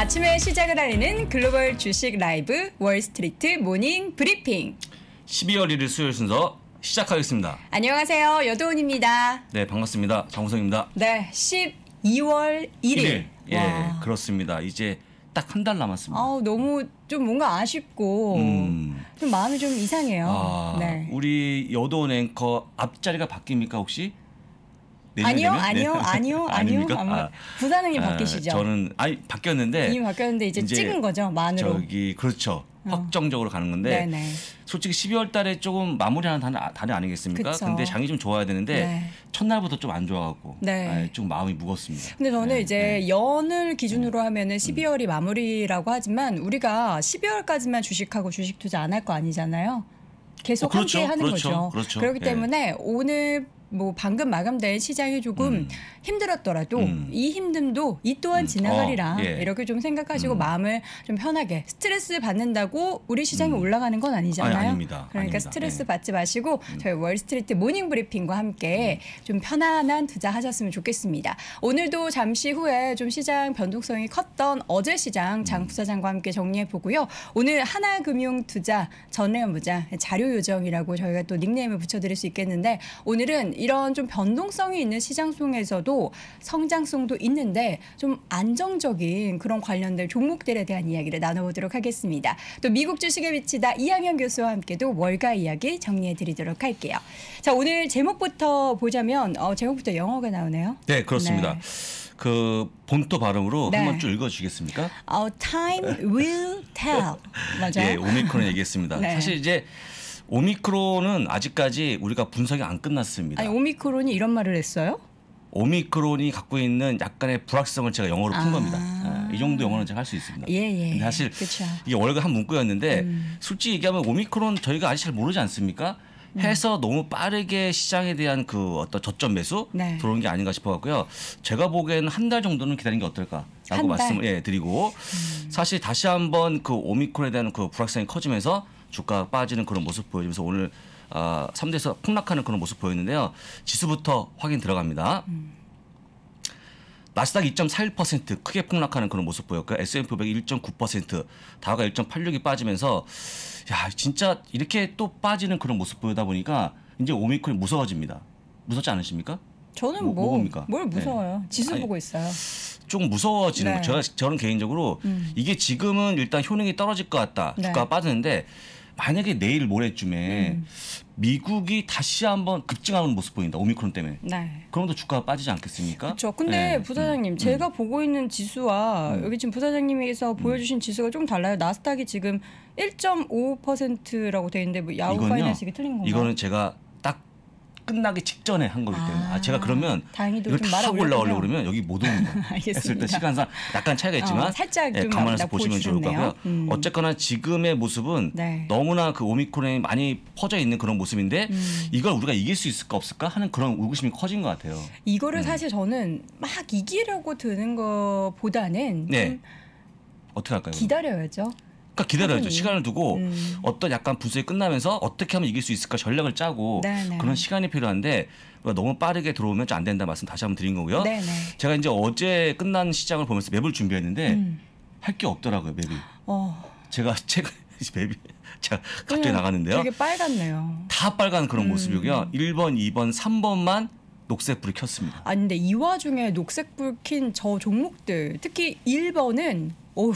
아침에 시작을 알리는 글로벌 주식 라이브 월스트리트 모닝 브리핑. 12월 1일 수요일 순서 시작하겠습니다. 안녕하세요. 여도은입니다. 네, 반갑습니다. 장우성입니다. 네, 12월 1일. 예, 그렇습니다. 이제 딱 한 달 남았습니다. 너무 좀 뭔가 아쉽고 좀 마음이 좀 이상해요. 네. 우리 여도은 앵커 앞자리가 바뀝니까 혹시? 아니요. 아닙니까? 부사장님 바뀌시죠? 저는 바뀌었는데 이미 바뀌었는데 이제 찍은 거죠, 만으로. 그렇죠. 확정적으로 가는 건데 네네. 솔직히 12월 달에 조금 마무리하는 달이 아니겠습니까? 그쵸. 근데 장이 좀 좋아야 되는데 네. 첫날부터 좀 안 좋아갖고 네. 좀 마음이 무겁습니다. 근데 저는 이제 연을 기준으로 하면은 12월이 마무리라고 하지만 우리가 12월까지만 주식하고 주식 투자 안 할 거 아니잖아요. 계속 그렇죠. 함께 하는 거죠. 그렇죠. 그렇기 예. 때문에 오늘 방금 마감된 시장이 조금 힘들었더라도 이 힘듦도 이 또한 지나가리라 이렇게 좀 생각하시고 마음을 좀 편하게, 스트레스 받는다고 우리 시장이 올라가는 건 아니잖아요. 아닙니다. 그러니까 아닙니다. 스트레스 받지 마시고 저희 월스트리트 모닝 브리핑과 함께 좀 편안한 투자하셨으면 좋겠습니다. 오늘도 잠시 후에 좀 시장 변동성이 컸던 어제 시장 장 부사장과 함께 정리해 보고요. 오늘 하나금융투자 전래연무장 자료 요정이라고 저희가 또 닉네임을 붙여드릴 수 있겠는데, 오늘은 이런 좀 변동성이 있는 시장 속에서도 성장성도 있는데 좀 안정적인 그런 관련된 종목들에 대한 이야기를 나눠보도록 하겠습니다. 또 미국 주식에 비치다 이항현 교수와 함께도 월가 이야기 정리해드리도록 할게요. 자, 오늘 제목부터 보자면 제목부터 영어가 나오네요. 네, 그렇습니다. 네. 그 본토 발음으로 네. 한번 쭉 읽어주시겠습니까? Time will tell. 맞아요. 예, 오미크론 얘기했습니다. 네. 사실 이제 오미크론은 아직까지 우리가 분석이 안 끝났습니다. 아니, 오미크론이 이런 말을 했어요? 오미크론이 갖고 있는 약간의 불확성을 제가 영어로 푼 겁니다. 이 정도 영어는 제가 할 수 있습니다. 예. 근데 사실 그쵸. 이게 월가 한 문구였는데 솔직히 얘기하면 오미크론 저희가 아직 잘 모르지 않습니까? 해서 너무 빠르게 시장에 대한 그 어떤 저점 매수 네. 들어온 게 아닌가 싶어갖고요. 제가 보기에는 한 달 정도는 기다리는 게 어떨까라고 한 달? 말씀을 드리고 사실 다시 한번 그 오미크론에 대한 그 불확성이 커지면서 주가 빠지는 그런 모습 보여주면서 오늘 3대에서 폭락하는 그런 모습 보였는데요. 지수부터 확인 들어갑니다. 나스닥 2.41% 크게 폭락하는 그런 모습 보였고요. S&P 500 1.9%, 다우가 1.86이 빠지면서 야, 진짜 이렇게 또 빠지는 그런 모습 보이다 보니까 이제 오미크론이 무서워집니다. 무섭지 않으십니까? 저는 뭐 봅니까? 뭘 무서워요. 네. 지수 보고 있어요. 좀 무서워지는 네. 거. 저는 개인적으로 이게 지금은 일단 효능이 떨어질 것 같다. 네. 주가가 빠지는데 만약에 내일 모레쯤에 미국이 다시 한번 급증하는 모습 보인다. 오미크론 때문에. 네. 그럼 또 주가가 빠지지 않겠습니까? 그렇죠. 근데 네. 부사장님, 제가 보고 있는 지수와 여기 지금 부사장님께서 보여주신 지수가 좀 달라요. 나스닥이 지금 1.5%라고 돼 있는데 뭐 야후 파이낸스 이게 틀린 건가요? 이거는 제가 딱 끝나기 직전에 한 거기 때문에 제가 그러면 다행히도 이걸 좀 다 하고 말아올렸군요. 올라오려고 그러면 여기 못 옵니다. 알겠습니다. 했을 때 시간상 약간 차이가 있지만 살짝 좀 감안해서 보시면 좋을 것 보여주셨네요. 같고요. 어쨌거나 지금의 모습은 네. 너무나 그 오미크론이 많이 퍼져 있는 그런 모습인데 이걸 우리가 이길 수 있을까 없을까 하는 그런 의구심이 커진 것 같아요. 이거를 사실 저는 막 이기려고 드는 것보다는 좀 어떻게 할까요? 기다려야죠. 그러니까 기다려야죠. 하긴. 시간을 두고 어떤 약간 분석이 끝나면서 어떻게 하면 이길 수 있을까 전략을 짜고 네네. 그런 시간이 필요한데 너무 빠르게 들어오면 안 된다 말씀 다시 한번 드린 거고요. 네네. 제가 이제 어제 끝난 시장을 보면서 맵을 준비했는데 할 게 없더라고요. 맵이. 제가 최근 맵이 제가 갑자기 나갔는데요. 되게 빨갛네요. 다 빨간 그런 모습이고요. 1번, 2번, 3번만 녹색불이 켰습니다. 아니 근데 이 와중에 녹색불 킨 저 종목들, 특히 1번은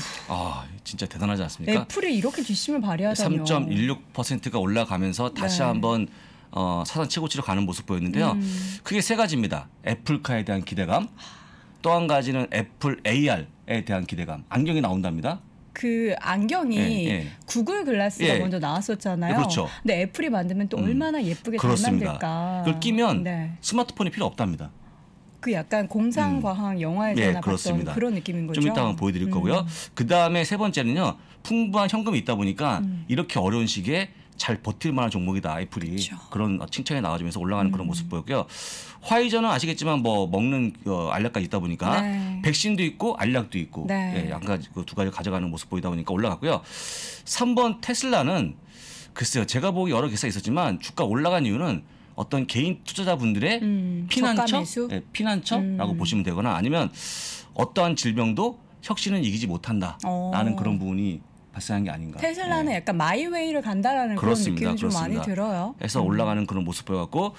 진짜 대단하지 않습니까? 애플이 이렇게 뒷심을 발휘하다뇨. 3.16%가 올라가면서 다시 한번 사상 최고치로 가는 모습 보였는데요. 크게 세 가지입니다. 애플카에 대한 기대감, 또 한 가지는 애플 AR에 대한 기대감. 안경이 나온답니다. 그 안경이 구글 글라스가 먼저 나왔었잖아요. 그렇죠. 근데 애플이 만들면 또 얼마나 예쁘게 그렇습니다. 잘 만들까. 그걸 끼면 스마트폰이 필요 없답니다. 그 약간 공상과학 영화에서나 봤던 그런 느낌인 거죠. 좀 이따 보여드릴 거고요. 그 다음에 세 번째는요. 풍부한 현금이 있다 보니까 이렇게 어려운 시기에 잘 버틸 만한 종목이다. 애플이. 그렇죠. 그런 칭찬이 나와주면서 올라가는 그런 모습 보였고요. 화이자는 아시겠지만 뭐 먹는 알약까지 있다 보니까 백신도 있고 알약도 있고 양가 그 두 가지 가져가는 모습 보이다 보니까 올라갔고요. 3번 테슬라는 글쎄요. 제가 보기 여러 개사가 있었지만 주가 올라간 이유는 어떤 개인 투자자분들의 피난처? 피난처라고 보시면 되거나 아니면 어떠한 질병도 혁신은 이기지 못한다라는 그런 부분이 발생한 게 아닌가. 테슬라는 약간 마이웨이를 간다라는 그렇습니다. 그런 느낌이 좀 많이 들어요. 그래서 올라가는 그런 모습 보여갖고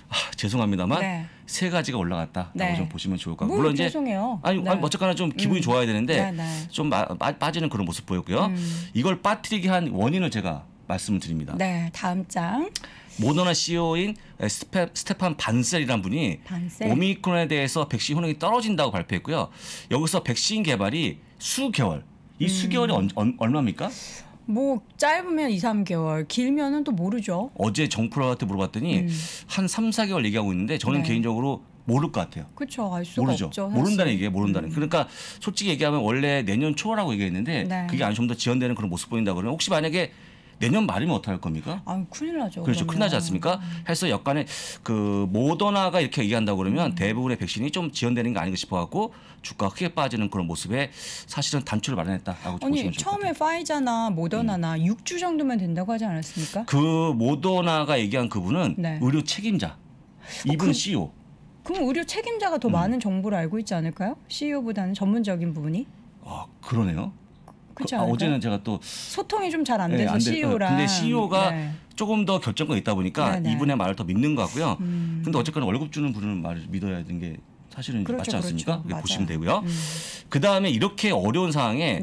죄송합니다만 세 가지가 올라갔다라고 좀 보시면 좋을 것 같고 물론 이제 죄송해요. 아니 어쨌거나 좀 기분이 좋아야 되는데 좀 빠지는 그런 모습 보였고요. 이걸 빠뜨리게 한 원인을 제가 말씀을 드립니다. 네, 다음 장. 모더나 CEO인 스테판 반셀이라는 분이 오미크론에 대해서 백신 효능이 떨어진다고 발표했고요. 여기서 백신 개발이 수개월. 이 수개월이 얼마입니까? 뭐 짧으면 2, 3개월, 길면은 또 모르죠. 어제 정프로한테 물어봤더니 한 3, 4개월 얘기하고 있는데 저는 개인적으로 모를 것 같아요. 그렇죠. 알 수가 모르죠. 없죠. 모른다는 얘기예요. 모른다는. 그러니까 솔직히 얘기하면 원래 내년 초라고 얘기했는데 그게 아니 좀 더 지연되는 그런 모습 보인다 그러면 혹시 만약에 내년 말이면 어떡할 겁니까? 아, 큰일 나죠. 그렇죠. 그러면. 큰일 나지 않습니까? 해서 약간의 그 모더나가 이렇게 얘기한다고 그러면 대부분의 백신이 좀 지연되는 게 아닌가 싶어갖고 주가가 크게 빠지는 그런 모습에 사실은 단초를 마련했다라고 보시면 좋을 것 같아요. 처음에 파이자나 모더나나 6주 정도면 된다고 하지 않았습니까? 그 모더나가 얘기한 그분은 의료 책임자. 이분 CEO. 그럼 의료 책임자가 더 많은 정보를 알고 있지 않을까요? CEO보다는 전문적인 부분이? 그러네요. 어제는 제가 또 소통이 좀 잘 안 돼서 CEO랑. 근데 CEO가 조금 더 결정권이 있다 보니까 이분의 말을 더 믿는 것 같고요. 근데 어쨌거나 월급 주는 분은 말을 믿어야 되는 게 사실은 맞지 않습니까? 그렇게 보시면 되고요. 그 다음에 이렇게 어려운 상황에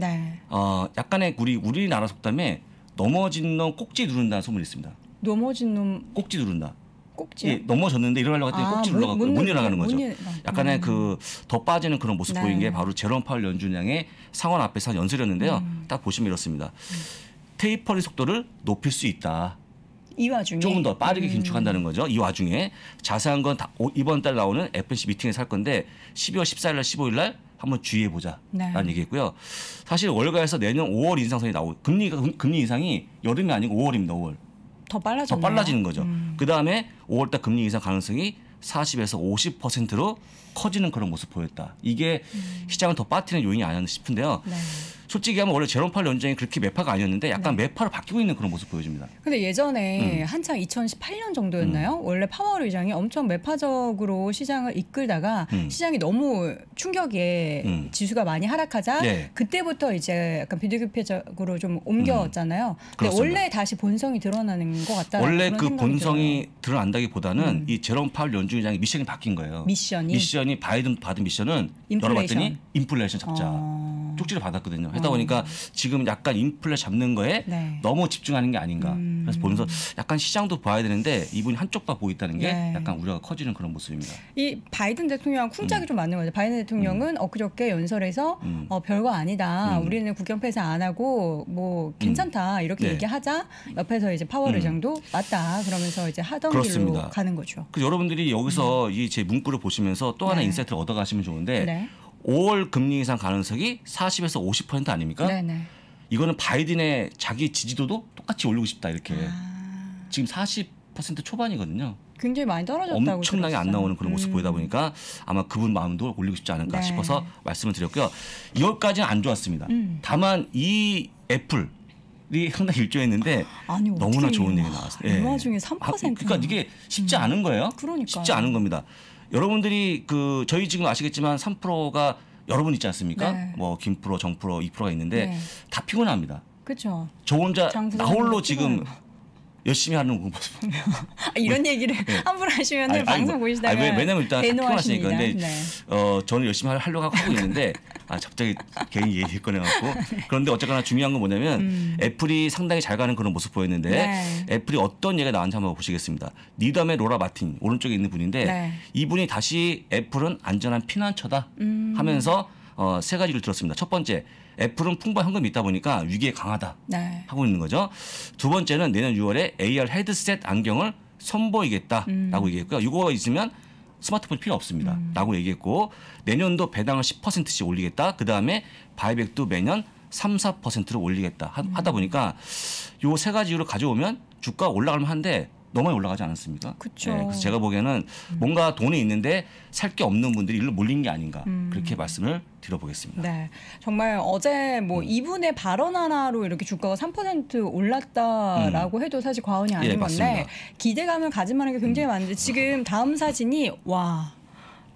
약간의 우리나라 속담에 넘어진 놈 꼭지 누른다는 소문이 있습니다. 넘어진 놈 꼭지 누른다. 꼭지? 예, 넘어졌는데 일어나려고 했더니 꼭지 눌러갖고 못 일어나가는 거죠. 약간의 그 더 빠지는 그런 모습 보인 게 바로 제롬 파월 연준장의 상원 앞에서 한 연설이었는데요. 딱 보시면 이렇습니다. 테이퍼링 속도를 높일 수 있다. 이 와중에 조금 더 빠르게 긴축한다는 거죠. 이 와중에 자세한 건 이번 달 나오는 FOMC 미팅에서 할 건데 12월 14일 날 15일 날 한번 주의해 보자라는 얘기했고요. 사실 월가에서 내년 5월 인상선이 금리 인상이 여름이 아니고 5월입니다. 5월. 더 빨라지는 거죠. 그 다음에 5월달 금리 인상 가능성이 40에서 50%로 커지는 그런 모습 보였다. 이게 시장을 더 빠뜨리는 요인이 아니었나 싶은데요. 솔직히 하면 원래 제롬 파월 연준이 그렇게 매파가 아니었는데 약간 매파로 바뀌고 있는 그런 모습 보여집니다. 근데 예전에 한창 2018년 정도였나요? 원래 파월 의장이 엄청 매파적으로 시장을 이끌다가 시장이 너무 충격에 지수가 많이 하락하자 그때부터 이제 약간 비교급회적으로 좀 옮겼잖아요. 근데 원래 다시 본성이 드러나는 것 같다. 원래 그 본성이 드러난다기보다는 이 제롬 파월 연준 의장의 미션이 바뀐 거예요. 미션이 바이든 받은 미션은 열어봤더니 인플레이션 잡자. 쪽지를 받았거든요. 하다 보니까 지금 약간 인플레 잡는 거에 너무 집중하는 게 아닌가. 그래서 보면서 약간 시장도 봐야 되는데 이분이 한쪽 봐 보이다는 게 약간 우려가 커지는 그런 모습입니다. 이 바이든 대통령 쿵짝이 좀 맞는 거죠. 바이든 대통령은 엊그저께 연설에서 별거 아니다. 우리는 국경 폐쇄 안 하고 뭐 괜찮다 이렇게 얘기하자. 옆에서 이제 파월 의장도 맞다. 그러면서 이제 하던 길로 가는 거죠. 그래서 여러분들이 여기서 이 제 문구를 보시면서 또 하나 인사이트를 얻어가시면 좋은데 5월 금리 인상 가능성이 40에서 50% 아닙니까? 이거는 바이든의 자기 지지도도 똑같이 올리고 싶다 이렇게. 지금 40% 초반이거든요. 굉장히 많이 떨어졌다고 엄청나게 들었어요. 안 나오는 그런 모습 보이다 보니까 아마 그분 마음도 올리고 싶지 않을까 싶어서 말씀을 드렸고요. 2월까지는 안 좋았습니다. 다만 이 애플이 상당히 일조했는데 너무나 좋은 얘기 나왔어요. 그 와중에 3%. 그러니까 이게 쉽지 않은 거예요. 쉽지 않은 겁니다. 여러분들이 저희 지금 아시겠지만 3%가 여러 분 있지 않습니까? 뭐 김프로, 정프로, 2%가 있는데 다 피곤합니다. 그렇죠. 저 혼자 나 홀로 지금 열심히 하는 모습. 이런 얘기를 함부로 하시면 방송 보시다가 왜냐면 일단 피곤하시니까. 근데 저는 열심히 하려고 하고 있는데 갑자기 개인 얘기 꺼내갖고 그런데 어쨌거나 중요한 건 뭐냐면 애플이 상당히 잘 가는 그런 모습 보였는데 애플이 어떤 얘기가 나왔는지 한번 보시겠습니다. 니덤의 로라 마틴 오른쪽에 있는 분인데 이분이 다시 애플은 안전한 피난처다 하면서 세 가지를 들었습니다. 첫 번째, 애플은 풍부한 현금이 있다 보니까 위기에 강하다 하고 있는 거죠. 두 번째는 내년 6월에 AR 헤드셋 안경을 선보이겠다라고 얘기했고요. 이거 있으면 스마트폰 필요 없습니다. 라고 얘기했고 내년도 배당을 10%씩 올리겠다. 그다음에 바이백도 매년 3, 4%로 올리겠다 하다 보니까 요 세 가지 이유를 가져오면 주가가 올라갈만 한데 너무 많이 올라가지 않았습니까? 그렇죠. 그래서 제가 보기에는 뭔가 돈이 있는데 살 게 없는 분들이 일로 몰린 게 아닌가 그렇게 말씀을 드려보겠습니다. 네, 정말 어제 뭐 이분의 발언 하나로 이렇게 주가가 3% 올랐다라고 해도 사실 과언이 아닌 건데 기대감을 가질 만한 게 굉장히 많은데 지금 다음 사진이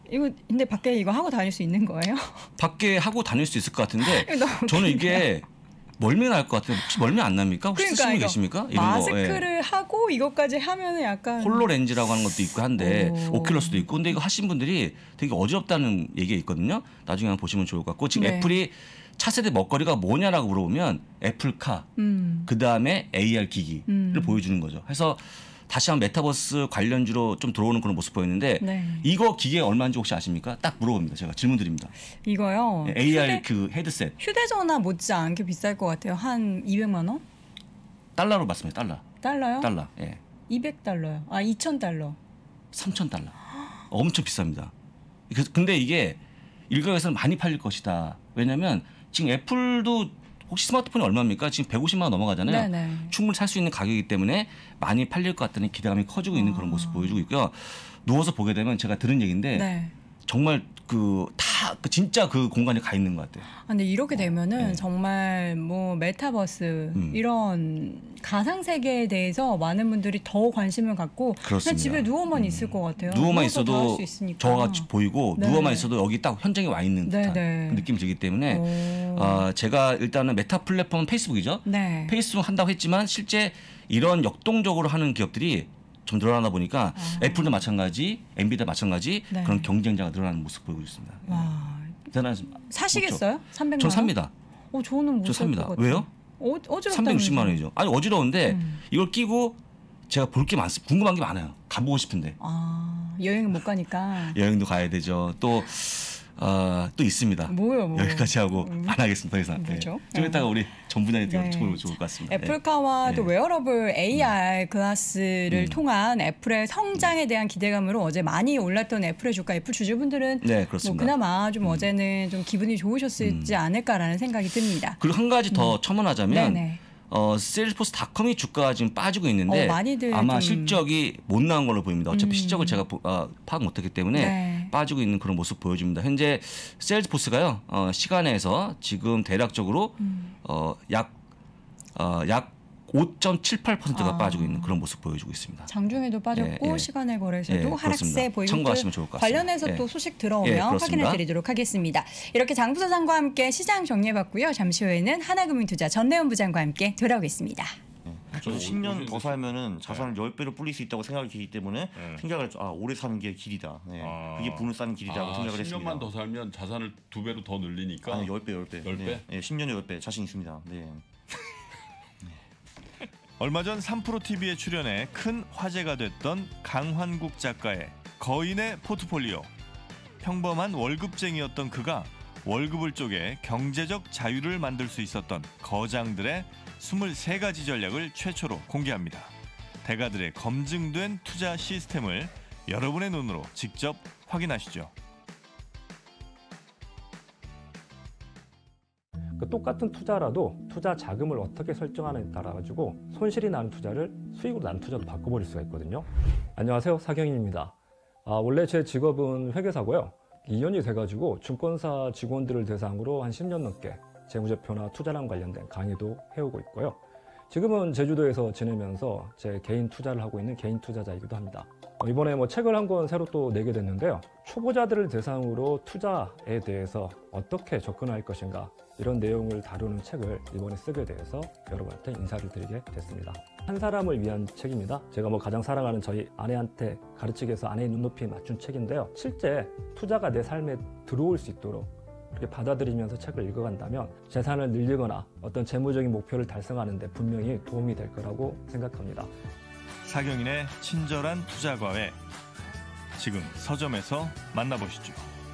이거 근데 밖에 이거 하고 다닐 수 있는 거예요? 밖에 하고 다닐 수 있을 것 같은데 저는 이게 멀미 날 것 같아요. 혹시 멀미 안 납니까? 혹시 그러니까 쓰시고 계십니까? 이런 마스크를 거, 하고 이것까지 하면은 약간 홀로렌즈라고 하는 것도 있고 한데 오큘러스도 있고 근데 이거 하신 분들이 되게 어지럽다는 얘기가 있거든요. 나중에 한번 보시면 좋을 것 같고 지금 애플이 차세대 먹거리가 뭐냐라고 물어보면 애플카 그다음에 AR 기기를 보여주는 거죠. 그래서 다시 한번 메타버스 관련주로 좀 들어오는 그런 모습 보였는데 이거 기계 얼마인지 혹시 아십니까? 딱 물어봅니다. 제가 질문 드립니다. 이거요? AR 그 헤드셋. 휴대전화 못지않게 비쌀 것 같아요. 한 200만 원? 달러로 맞습니다. 달러. 달러요? 달러. 예. 200달러요. 아 2,000달러. 3,000달러. 엄청 비쌉니다. 근데 이게 일각에서는 많이 팔릴 것이다. 왜냐하면 지금 애플도 혹시 스마트폰이 얼마입니까? 지금 150만 원 넘어가잖아요. 네네. 충분히 살 수 있는 가격이기 때문에 많이 팔릴 것 같다는 기대감이 커지고 있는 그런 모습 보여주고 있고요. 누워서 보게 되면 제가 들은 얘기인데 정말 진짜 그 공간에 가 있는 것 같아요. 근데 이렇게 되면은 정말 뭐 메타버스 이런 가상 세계에 대해서 많은 분들이 더 관심을 갖고 그냥 집에 누워만 있을 것 같아요. 누워만 있어도 저와 같이 보이고 누워만 있어도 여기 딱 현장에 와 있는 듯한 그 느낌이 들기 때문에 제가 일단은 메타 플랫폼은 페이스북이죠. 페이스북 한다고 했지만 실제 이런 역동적으로 하는 기업들이 좀 늘어나다 보니까 애플도 마찬가지, 엔비디아 마찬가지 그런 경쟁자가 늘어나는 모습 보이고 있습니다. 사시겠어요? 300만 원? 저 삽니다. 저는 못 살 것 같아요. 왜요? 어지럽다면서요? 360만 원이죠. 아니 어지러운데 이걸 끼고 제가 볼 게 많습니다. 궁금한 게 많아요. 가보고 싶은데. 여행은 못 가니까. 여행도 가야 되죠. 또 있습니다. 뭐요? 여기까지 하고 안 하겠습니다. 더 이상. 뭐죠? 좀 이따가 우리 전 부장님 여쭤보면 좋을 것 같습니다. 애플카와 또 웨어러블 AR 글라스를 통한 애플의 성장에 대한 기대감으로 어제 많이 올랐던 애플의 주가, 애플 주주분들은 뭐 그나마 좀 어제는 좀 기분이 좋으셨지 않을까라는 생각이 듭니다. 그리고 한 가지 더 첨언하자면 세일즈포스닷컴이 주가가 지금 빠지고 있는데 아마 실적이 못 나온 걸로 보입니다. 어차피 실적을 제가 파악 못했기 때문에 빠지고 있는 그런 모습 보여줍니다. 현재 세일즈포스가요 시간에서 지금 대략적으로 약 5.78%가 빠지고 있는 그런 모습 보여주고 있습니다. 장중에도 빠졌고 시간의 거래에서도 하락세 보이고 참고하시면 좋을 것 같습니다. 관련해서 또 소식 들어오면 확인해 드리도록 하겠습니다. 이렇게 장 부사장과 함께 시장 정리해봤고요. 잠시 후에는 하나금융투자 전내원 부장과 함께 돌아오겠습니다. 저는 10년 더 살면은 자산을 10배로 불릴 수 있다고 생각이 들기 때문에 생각을 했죠. 오래 사는 게 길이다. 그게 분을 쌓는 길이라고 생각을 했습니다. 10년만 더 살면 자산을 2배로 더 늘리니까? 아니 10배. 10배? 10년에 10배 자신 있습니다. 얼마 전 3프로TV에 출연해 큰 화제가 됐던 강환국 작가의 거인의 포트폴리오. 평범한 월급쟁이였던 그가 월급을 쪼개 경제적 자유를 만들 수 있었던 거장들의 23가지 전략을 최초로 공개합니다. 대가들의 검증된 투자 시스템을 여러분의 눈으로 직접 확인하시죠. 똑같은 투자라도 투자 자금을 어떻게 설정하느냐에 따라 가지고 손실이 나는 투자를 수익으로 나는 투자로 바꿔버릴 수가 있거든요. 안녕하세요, 사경인입니다. 원래 제 직업은 회계사고요. 2년이 돼가지고 증권사 직원들을 대상으로 한 10년 넘게 재무제표나 투자랑 관련된 강의도 해오고 있고요. 지금은 제주도에서 지내면서 제 개인 투자를 하고 있는 개인 투자자이기도 합니다. 이번에 책을 한 권 새로 또 내게 됐는데요. 초보자들을 대상으로 투자에 대해서 어떻게 접근할 것인가 이런 내용을 다루는 책을 이번에 쓰게 돼서 여러분한테 인사를 드리게 됐습니다. 한 사람을 위한 책입니다. 제가 가장 사랑하는 저희 아내한테 가르치기 위해서 아내의 눈높이에 맞춘 책인데요. 실제 투자가 내 삶에 들어올 수 있도록 그렇게 받아들이면서 책을 읽어간다면 재산을 늘리거나 어떤 재무적인 목표를 달성하는 데 분명히 도움이 될 거라고 생각합니다. 사경인의 친절한 투자과외, 지금 서점에서 만나보시죠.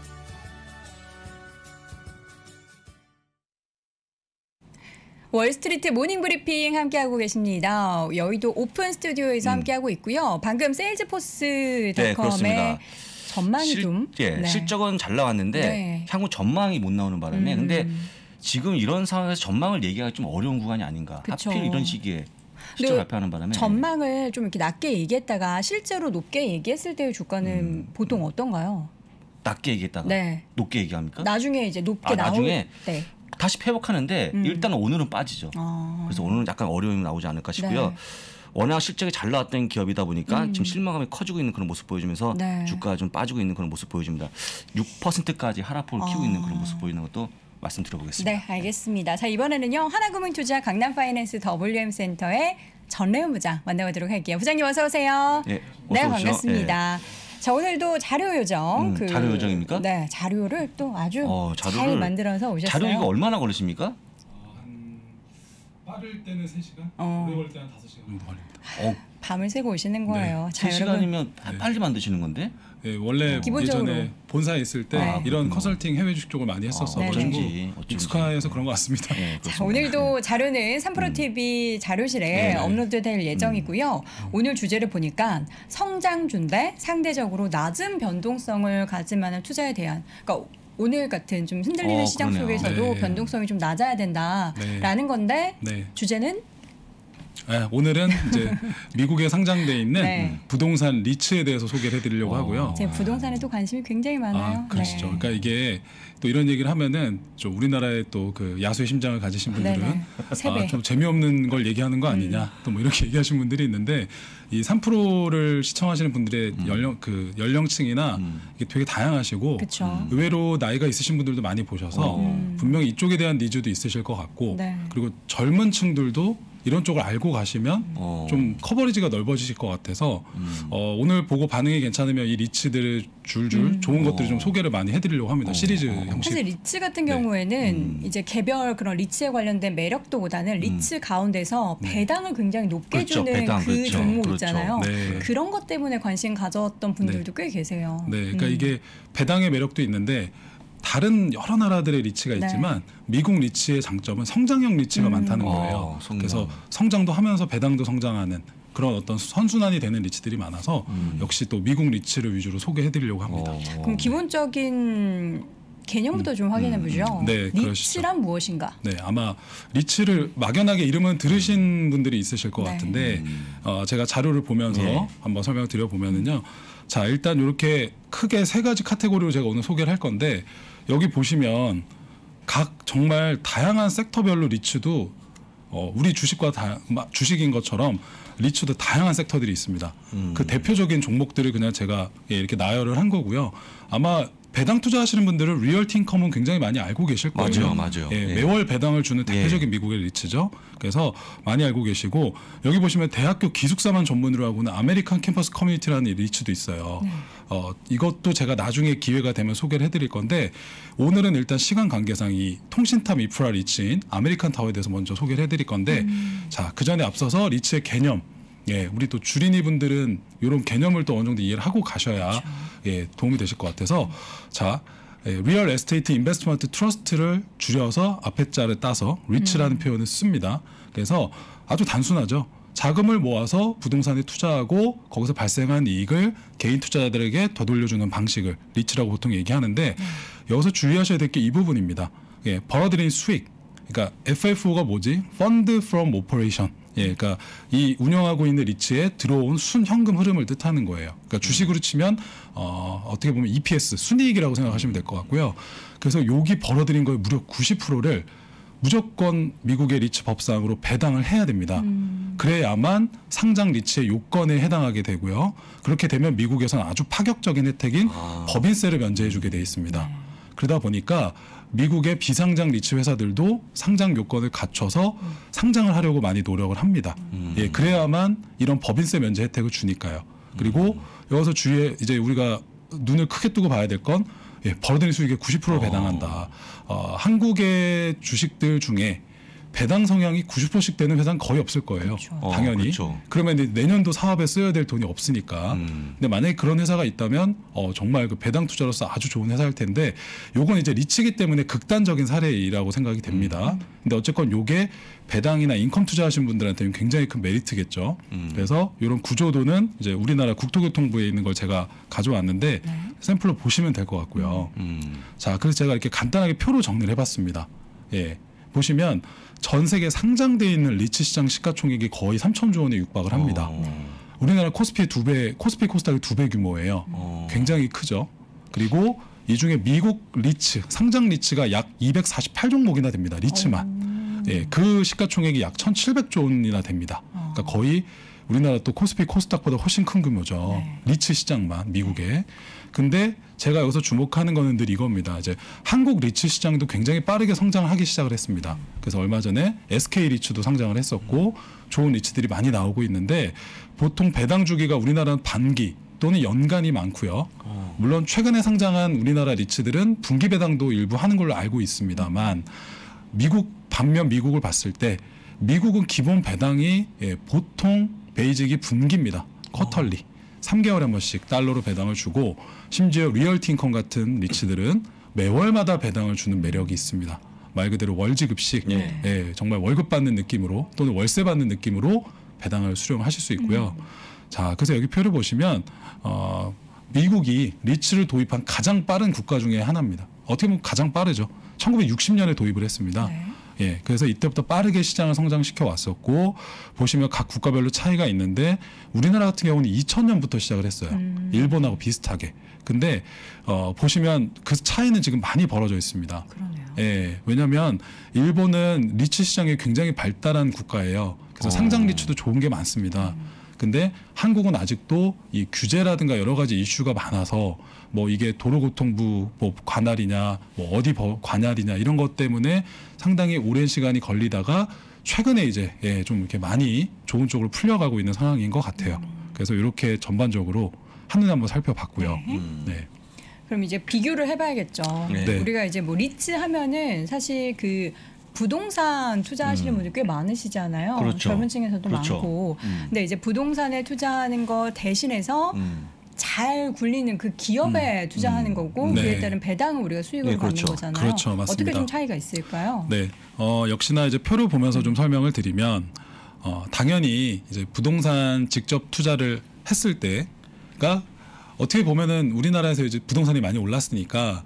월스트리트 모닝브리핑 함께하고 계십니다. 여의도 오픈 스튜디오에서 함께하고 있고요. 방금 세일즈포스닷컴의 전망이 실적은 잘 나왔는데 향후 전망이 못 나오는 바람에 근데 지금 이런 상황에서 전망을 얘기하기 좀 어려운 구간이 아닌가. 그쵸. 하필 이런 시기에 실적 발표하는 바람에 전망을 좀 이렇게 낮게 얘기했다가 실제로 높게 얘기했을 때의 주가는 보통 어떤가요? 낮게 얘기했다가 높게 얘기합니까? 나중에 이제 높게 나중에 다시 회복하는데 일단 오늘은 빠지죠. 그래서 오늘은 약간 어려움이 나오지 않을까 싶고요. 워낙 실적이 잘 나왔던 기업이다 보니까 지금 실망감이 커지고 있는 그런 모습 보여주면서 네. 주가가 좀 빠지고 있는 그런 모습 보여줍니다. 6%까지 하락폭을 키우고 있는 그런 모습 보이는 것도 말씀드려보겠습니다. 네, 알겠습니다. 자, 이번에는요. 하나금융투자 강남파이낸스 WM센터의 전래훈 부장 만나보도록 할게요. 부장님 어서 오세요. 네, 네, 어서 오십시오. 반갑습니다. 자, 오늘도 자료 요정. 자료 요정입니까? 네, 자료를 또 아주 자료를- 잘 만들어서 오셨어요. 자료 이거 얼마나 걸리십니까? 빠를 때는 3시간, 오래 걸릴 때는 5시간 정도 걸립니다. 밤을 새고 오시는 거예요. 자, 3시간이면 빨리 만드시는 건데? 네, 원래 기본적으로. 예전에 본사에 있을 때 네. 이런 컨설팅 해외 주식 쪽을 많이 했었어가지고 어쩐지. 익숙해서 그런 것 같습니다. 네, 자, 오늘도 자료는 3프로TV 자료실에 네. 업로드될 예정이고요. 오늘 주제를 보니까 성장주인데 상대적으로 낮은 변동성을 가질 만한 투자에 대한, 그러니까 오늘 같은 좀 흔들리는 시장 그러네요. 속에서도 네. 변동성이 좀 낮아야 된다라는 건데 네. 주제는 네, 오늘은 이제 미국에 상장돼 있는 네. 부동산 리츠에 대해서 소개를 해드리려고 하고요. 제 부동산에 또 관심이 굉장히 많아요. 그러시죠. 네. 그러니까 이게 또 이런 얘기를 하면은 좀 우리나라의 또 그 야수의 심장을 가지신 분들은 네네. 세 배. 좀 재미없는 걸 얘기하는 거 아니냐 또 뭐 이렇게 얘기하시는 분들이 있는데 이 3프로를 시청하시는 분들의 연령층이나 이게 되게 다양하시고 그쵸. 의외로 나이가 있으신 분들도 많이 보셔서 분명히 이쪽에 대한 니즈도 있으실 것 같고 네. 그리고 젊은 층들도 이런 쪽을 알고 가시면 좀 커버리지가 넓어지실 것 같아서 오늘 보고 반응이 괜찮으면 이 리츠들을 줄줄 좋은 것들을 좀 소개를 많이 해드리려고 합니다. 시리즈 형식. 사실 리츠 같은 경우에는 이제 개별 그런 리츠에 관련된 매력도보다는 리츠 가운데서 배당을 굉장히 높게 그렇죠. 주는 배당, 그 그렇죠. 종목 그렇죠. 있잖아요. 네. 그런 것 때문에 관심 가졌던 분들도 꽤 계세요. 네, 그러니까 이게 배당의 매력도 있는데 다른 여러 나라들의 리츠가 네. 있지만 미국 리츠의 장점은 성장형 리츠가 많다는 거예요. 성장. 그래서 성장도 하면서 배당도 성장하는 그런 어떤 선순환이 되는 리츠들이 많아서 역시 또 미국 리츠를 위주로 소개해드리려고 합니다. 그럼 기본적인 개념부터 좀 확인해 보죠. 네, 그러시죠. 리츠란 무엇인가? 네, 아마 리츠를 막연하게 이름은 들으신 분들이 있으실 것 네. 같은데 제가 자료를 보면서 네. 한번 설명을 드려보면은요. 자, 일단 이렇게 크게 세 가지 카테고리로 제가 오늘 소개를 할 건데 여기 보시면 각 정말 다양한 섹터별로 리츠도 우리 주식과 주식인 것처럼 리츠도 다양한 섹터들이 있습니다. 그 대표적인 종목들을 그냥 제가 이렇게 나열을 한 거고요. 아마 배당 투자하시는 분들은 리얼티 인컴은 굉장히 많이 알고 계실 거예요. 맞아요. 예, 예. 매월 배당을 주는 대표적인 미국의 리츠죠. 그래서 많이 알고 계시고 여기 보시면 대학교 기숙사만 전문으로 하고는 아메리칸 캠퍼스 커뮤니티라는 이 리츠도 있어요. 이것도 제가 나중에 기회가 되면 소개를 해드릴 건데 오늘은 일단 시간 관계상 이 통신탑 인프라 리츠인 아메리칸 타워에 대해서 먼저 소개를 해드릴 건데 자, 그 전에 앞서서 리츠의 개념 예, 우리 또 주린이 분들은 이런 개념을 또 어느 정도 이해를 하고 가셔야 예, 도움이 되실 것 같아서 자, 리얼 에스테이트 인베스트먼트 트러스트를 줄여서 앞에 자를 따서 리츠라는 표현을 씁니다. 그래서 아주 단순하죠. 자금을 모아서 부동산에 투자하고 거기서 발생한 이익을 개인 투자자들에게 되돌려주는 방식을 리츠라고 보통 얘기하는데 여기서 주의하셔야 될 게 이 부분입니다. 예, 벌어들인 수익. 그러니까 FFO가 뭐지? Fund from Operation. 예, 그러니까 이 운영하고 있는 리츠에 들어온 순현금 흐름을 뜻하는 거예요. 그러니까 주식으로 치면 어떻게 보면 EPS 순이익이라고 생각하시면 될 것 같고요. 그래서 여기 벌어들인 거의 무려 90%를 무조건 미국의 리츠 법상으로 배당을 해야 됩니다. 그래야만 상장 리츠의 요건에 해당하게 되고요. 그렇게 되면 미국에서는 아주 파격적인 혜택인 법인세를 면제해주게 돼 있습니다. 그러다 보니까 미국의 비상장 리츠 회사들도 상장 요건을 갖춰서 상장을 하려고 많이 노력을 합니다. 예, 그래야만 이런 법인세 면제 혜택을 주니까요. 그리고 여기서 주위에 이제 우리가 눈을 크게 뜨고 봐야 될 건 예, 벌어들인 수익의 90%를 배당한다. 한국의 주식들 중에 배당 성향이 90%씩 되는 회사는 거의 없을 거예요. 그렇죠. 당연히. 그렇죠. 그러면 이제 내년도 사업에 써야 될 돈이 없으니까. 근데 만약에 그런 회사가 있다면 정말 그 배당 투자로서 아주 좋은 회사일 텐데 요건 이제 리츠이기 때문에 극단적인 사례라고 생각이 됩니다. 근데 어쨌건 요게 배당이나 인컴 투자하신 분들한테는 굉장히 큰 메리트겠죠. 그래서 이런 구조도는 이제 우리나라 국토교통부에 있는 걸 제가 가져왔는데 샘플로 보시면 될 것 같고요. 자, 그래서 제가 이렇게 간단하게 표로 정리를 해봤습니다. 예, 보시면 전 세계 상장돼 있는 리츠 시장 시가총액이 거의 3,000조 원에 육박을 합니다. 우리나라 코스피 2배, 코스피 코스닥이 2배 규모예요. 굉장히 크죠. 그리고 이 중에 미국 리츠, 상장 리츠가 약 248종목이나 됩니다. 리츠만. 예, 그 시가총액이 약 1,700조 원이나 됩니다. 그러니까 거의 우리나라 또 코스피 코스닥보다 훨씬 큰 규모죠. 네. 리츠 시장만 미국에. 근데 제가 여기서 주목하는 거는 늘 이겁니다. 이제 한국 리츠 시장도 굉장히 빠르게 성장하기 시작을 했습니다. 그래서 얼마 전에 SK 리츠도 상장을 했었고 좋은 리츠들이 많이 나오고 있는데 보통 배당 주기가 우리나라는 반기 또는 연간이 많고요. 물론 최근에 상장한 우리나라 리츠들은 분기 배당도 일부 하는 걸로 알고 있습니다만 반면 미국을 봤을 때 미국은 기본 배당이 보통 베이직이 분기입니다. 쿼털리. 3개월에 한 번씩 달러로 배당을 주고 심지어 리얼티 인컴 같은 리츠들은 매월마다 배당을 주는 매력이 있습니다. 말 그대로 월지급식, 정말 월급 받는 느낌으로 또는 월세 받는 느낌으로 배당을 수령하실 수 있고요. 자, 그래서 여기 표를 보시면 미국이 리츠를 도입한 가장 빠른 국가 중에 하나입니다. 어떻게 보면 가장 빠르죠. 1960년에 도입을 했습니다. 네. 그래서 이때부터 빠르게 시장을 성장시켜 왔었고 보시면 각 국가별로 차이가 있는데 우리나라 같은 경우는 2000년부터 시작을 했어요. 일본하고 비슷하게. 근데 보시면 그 차이는 지금 많이 벌어져 있습니다. 그러네요. 왜냐하면 일본은 리츠 시장이 굉장히 발달한 국가예요. 그래서 상장 리츠도 좋은 게 많습니다. 근데 한국은 아직도 이 규제라든가 여러 가지 이슈가 많아서 뭐 이게 도로교통부 뭐 관할이냐 뭐 어디 관할이냐 이런 것 때문에 상당히 오랜 시간이 걸리다가 최근에 이제 좀 이렇게 많이 좋은 쪽으로 풀려가고 있는 상황인 것 같아요. 그래서 이렇게 전반적으로 한눈에 한번 살펴봤고요. 네. 그럼 이제 비교를 해봐야겠죠. 네. 우리가 이제 뭐 리츠 하면은 사실 그 부동산 투자하시는 분들 꽤 많으시잖아요. 그렇죠. 젊은 층에서도 그렇죠. 많고. 근데 이제 부동산에 투자하는 거 대신해서 잘 굴리는 그 기업에 투자하는 거고 네. 그에 따른 배당을 우리가 수익을 네, 받는 그렇죠. 거잖아요. 그렇죠. 맞습니다. 어떻게 좀 차이가 있을까요? 네, 역시나 이제 표를 보면서 좀 설명을 드리면 당연히 이제 부동산 직접 투자를 했을 때가 어떻게 보면은 우리나라에서 이제 부동산이 많이 올랐으니까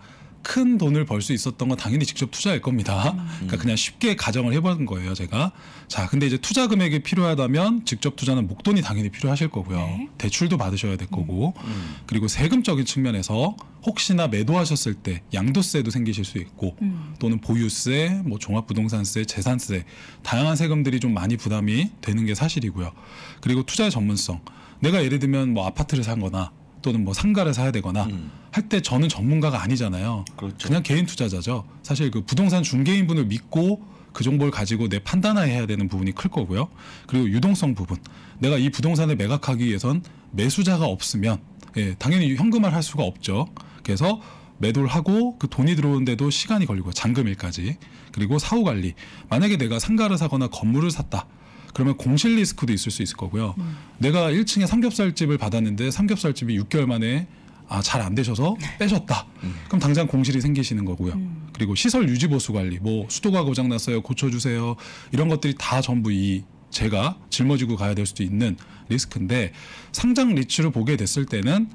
큰 돈을 벌 수 있었던 건 당연히 직접 투자일 겁니다. 그러니까 그냥 쉽게 가정을 해본 거예요, 제가. 자, 근데 이제 투자 금액이 필요하다면 직접 투자는 목돈이 당연히 필요하실 거고요. 네. 대출도 받으셔야 될 거고. 그리고 세금적인 측면에서 혹시나 매도하셨을 때 양도세도 생기실 수 있고 또는 보유세, 뭐 종합부동산세, 재산세 다양한 세금들이 좀 많이 부담이 되는 게 사실이고요. 그리고 투자의 전문성. 내가 예를 들면 뭐 아파트를 산 거나 또는 뭐 상가를 사야 되거나 할 때 저는 전문가가 아니잖아요. 그렇죠. 그냥 개인 투자자죠. 사실 그 부동산 중개인분을 믿고 그 정보를 가지고 내 판단해야 되는 부분이 클 거고요. 그리고 유동성 부분. 내가 이 부동산을 매각하기 위해선 매수자가 없으면 당연히 현금화를 할 수가 없죠. 그래서 매도를 하고 그 돈이 들어오는데도 시간이 걸리고 잔금일까지. 그리고 사후 관리. 만약에 내가 상가를 사거나 건물을 샀다. 그러면 공실 리스크도 있을 수 있을 거고요. 내가 1층에 삼겹살집을 받았는데 삼겹살집이 6개월 만에 잘 안 되셔서 빼셨다. 그럼 당장 공실이 생기시는 거고요. 그리고 시설 유지 보수 관리, 뭐 수도가 고장났어요, 고쳐주세요. 이런 것들이 다 전부 제가 짊어지고 가야 될 수도 있는 리스크인데 상장 리츠를 보게 됐을 때는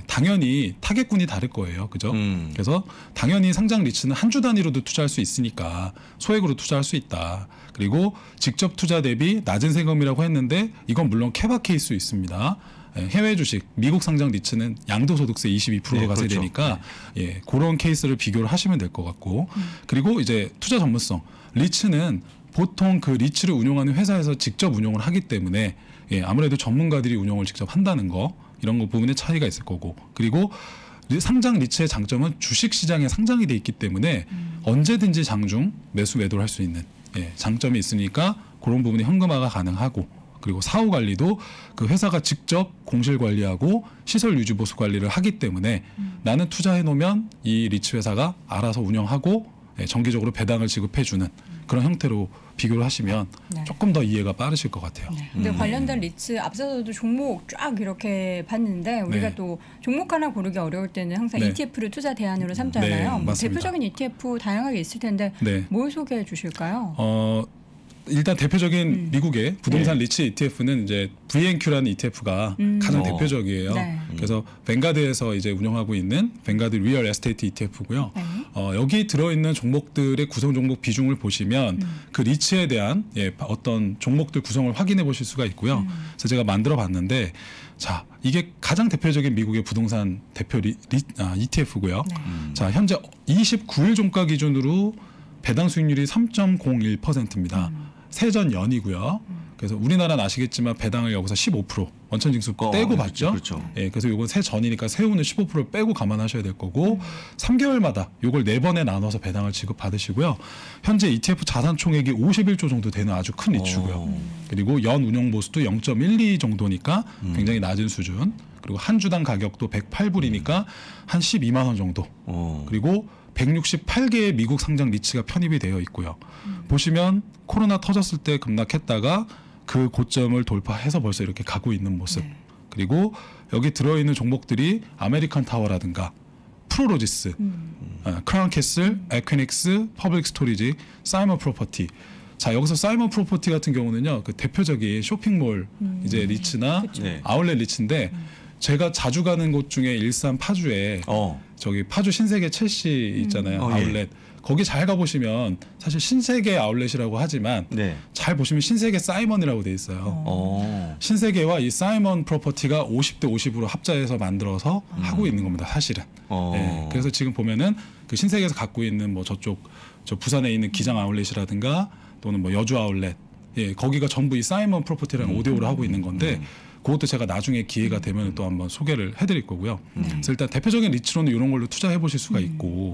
당연히 타겟군이 다를 거예요. 그죠? 그래서 당연히 상장 리츠는 한 주 단위로도 투자할 수 있으니까 소액으로 투자할 수 있다. 그리고 직접 투자 대비 낮은 세금이라고 했는데 이건 물론 케바케일 수 있습니다. 해외 주식, 미국 상장 리츠는 양도소득세 22%가 그렇죠. 세되니까 그런 케이스를 비교를 하시면 될 것 같고 그리고 이제 투자 전문성. 리츠는 보통 그 리츠를 운용하는 회사에서 직접 운용을 하기 때문에 아무래도 전문가들이 운용을 직접 한다는 거 이런 거 부분에 차이가 있을 거고 그리고 상장 리츠의 장점은 주식 시장에 상장이 돼 있기 때문에 언제든지 장중 매수 매도를 할 수 있는 장점이 있으니까 그런 부분이 현금화가 가능하고 그리고 사후 관리도 그 회사가 직접 공실 관리하고 시설 유지 보수 관리를 하기 때문에 나는 투자해 놓으면 이 리츠 회사가 알아서 운영하고 정기적으로 배당을 지급해 주는 그런 형태로 비교를 하시면 조금 더 이해가 빠르실 것 같아요. 근데 관련된 리츠 앞서서도 종목 쫙 이렇게 봤는데 우리가 또 종목 하나 고르기 어려울 때는 항상 ETF를 투자 대안으로 삼잖아요. 뭐 대표적인 ETF 다양하게 있을 텐데 뭘 소개해 주실까요? 일단 대표적인 미국의 부동산 리츠 ETF는 이제 VNQ라는 ETF가 가장 대표적이에요. 그래서 뱅가드에서 이제 운영하고 있는 뱅가드 리얼 에스테이트 ETF고요. 여기 들어있는 종목들의 구성 종목 비중을 보시면 그 리츠에 대한 어떤 종목들 구성을 확인해 보실 수가 있고요. 그래서 제가 만들어 봤는데 자, 이게 가장 대표적인 미국의 부동산 대표 ETF고요. 자, 현재 29일 종가 기준으로 배당 수익률이 3.01%입니다. 세전 연이고요. 그래서 우리나라는 아시겠지만 배당을 여기서 15% 원천징수 떼고 받죠. 그렇죠. 예, 그래서 요건 새 전이니까 새우는 15% 빼고 감안하셔야 될 거고 3개월마다 요걸 4번에 나눠서 배당을 지급받으시고요. 현재 ETF 자산 총액이 51조 정도 되는 아주 큰 리츠고요. 그리고 연 운용 보수도 0.12 정도니까 굉장히 낮은 수준. 그리고 한 주당 가격도 108불이니까 한 12만 원 정도. 그리고 168개의 미국 상장 리츠가 편입이 되어 있고요. 보시면 코로나 터졌을 때 급락했다가 그 고점을 돌파해서 벌써 이렇게 가고 있는 모습. 그리고 여기 들어있는 종목들이 아메리칸 타워라든가 프로로지스, 크라운 캐슬, 에퀴닉스, 퍼블릭 스토리지, 사이먼 프로퍼티. 자, 여기서 사이먼 프로퍼티 같은 경우는요, 그 대표적인 쇼핑몰 이제 리츠나 아울렛 리츠인데 제가 자주 가는 곳 중에 일산 파주에 저기 파주 신세계 첼시 있잖아요. 아울렛. 거기 잘 가보시면 사실 신세계 아울렛이라고 하지만 잘 보시면 신세계 사이먼이라고 돼 있어요. 신세계와 이 사이먼 프로퍼티가 50대 50으로 합자해서 만들어서 하고 있는 겁니다. 사실은. 네, 그래서 지금 보면은 그 신세계에서 갖고 있는 뭐 저쪽 저 부산에 있는 기장 아울렛이라든가 또는 뭐 여주 아울렛, 예, 거기가 전부 이 사이먼 프로퍼티랑 5대5로 하고 있는 건데 그것도 제가 나중에 기회가 되면 또 한번 소개를 해드릴 거고요. 그래서 일단 대표적인 리츠로는 이런 걸로 투자해 보실 수가 있고.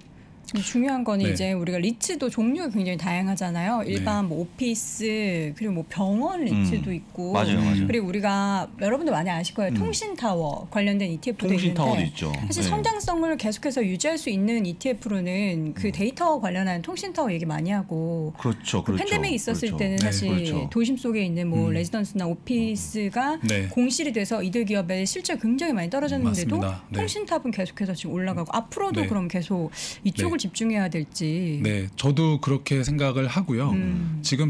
중요한 거는 이제 우리가 리츠도 종류가 굉장히 다양하잖아요. 일반 뭐 오피스 그리고 뭐 병원 리츠도 있고. 맞아요. 그리고 우리가 여러분들 많이 아실 거예요. 통신타워 관련된 ETF도 통신타워도 있는데 있죠. 사실 성장성을 계속해서 유지할 수 있는 ETF로는 그 데이터 관련한 통신타워 얘기 많이 하고. 그렇죠. 팬데믹 있었을 때는 사실 도심 속에 있는 뭐 레지던스나 오피스가 공실이 돼서 이들 기업의 실적 굉장히 많이 떨어졌는데도 통신탑은 계속해서 지금 올라가고 앞으로도 그럼 계속 이쪽을 집중해야 될지. 네, 저도 그렇게 생각을 하고요. 지금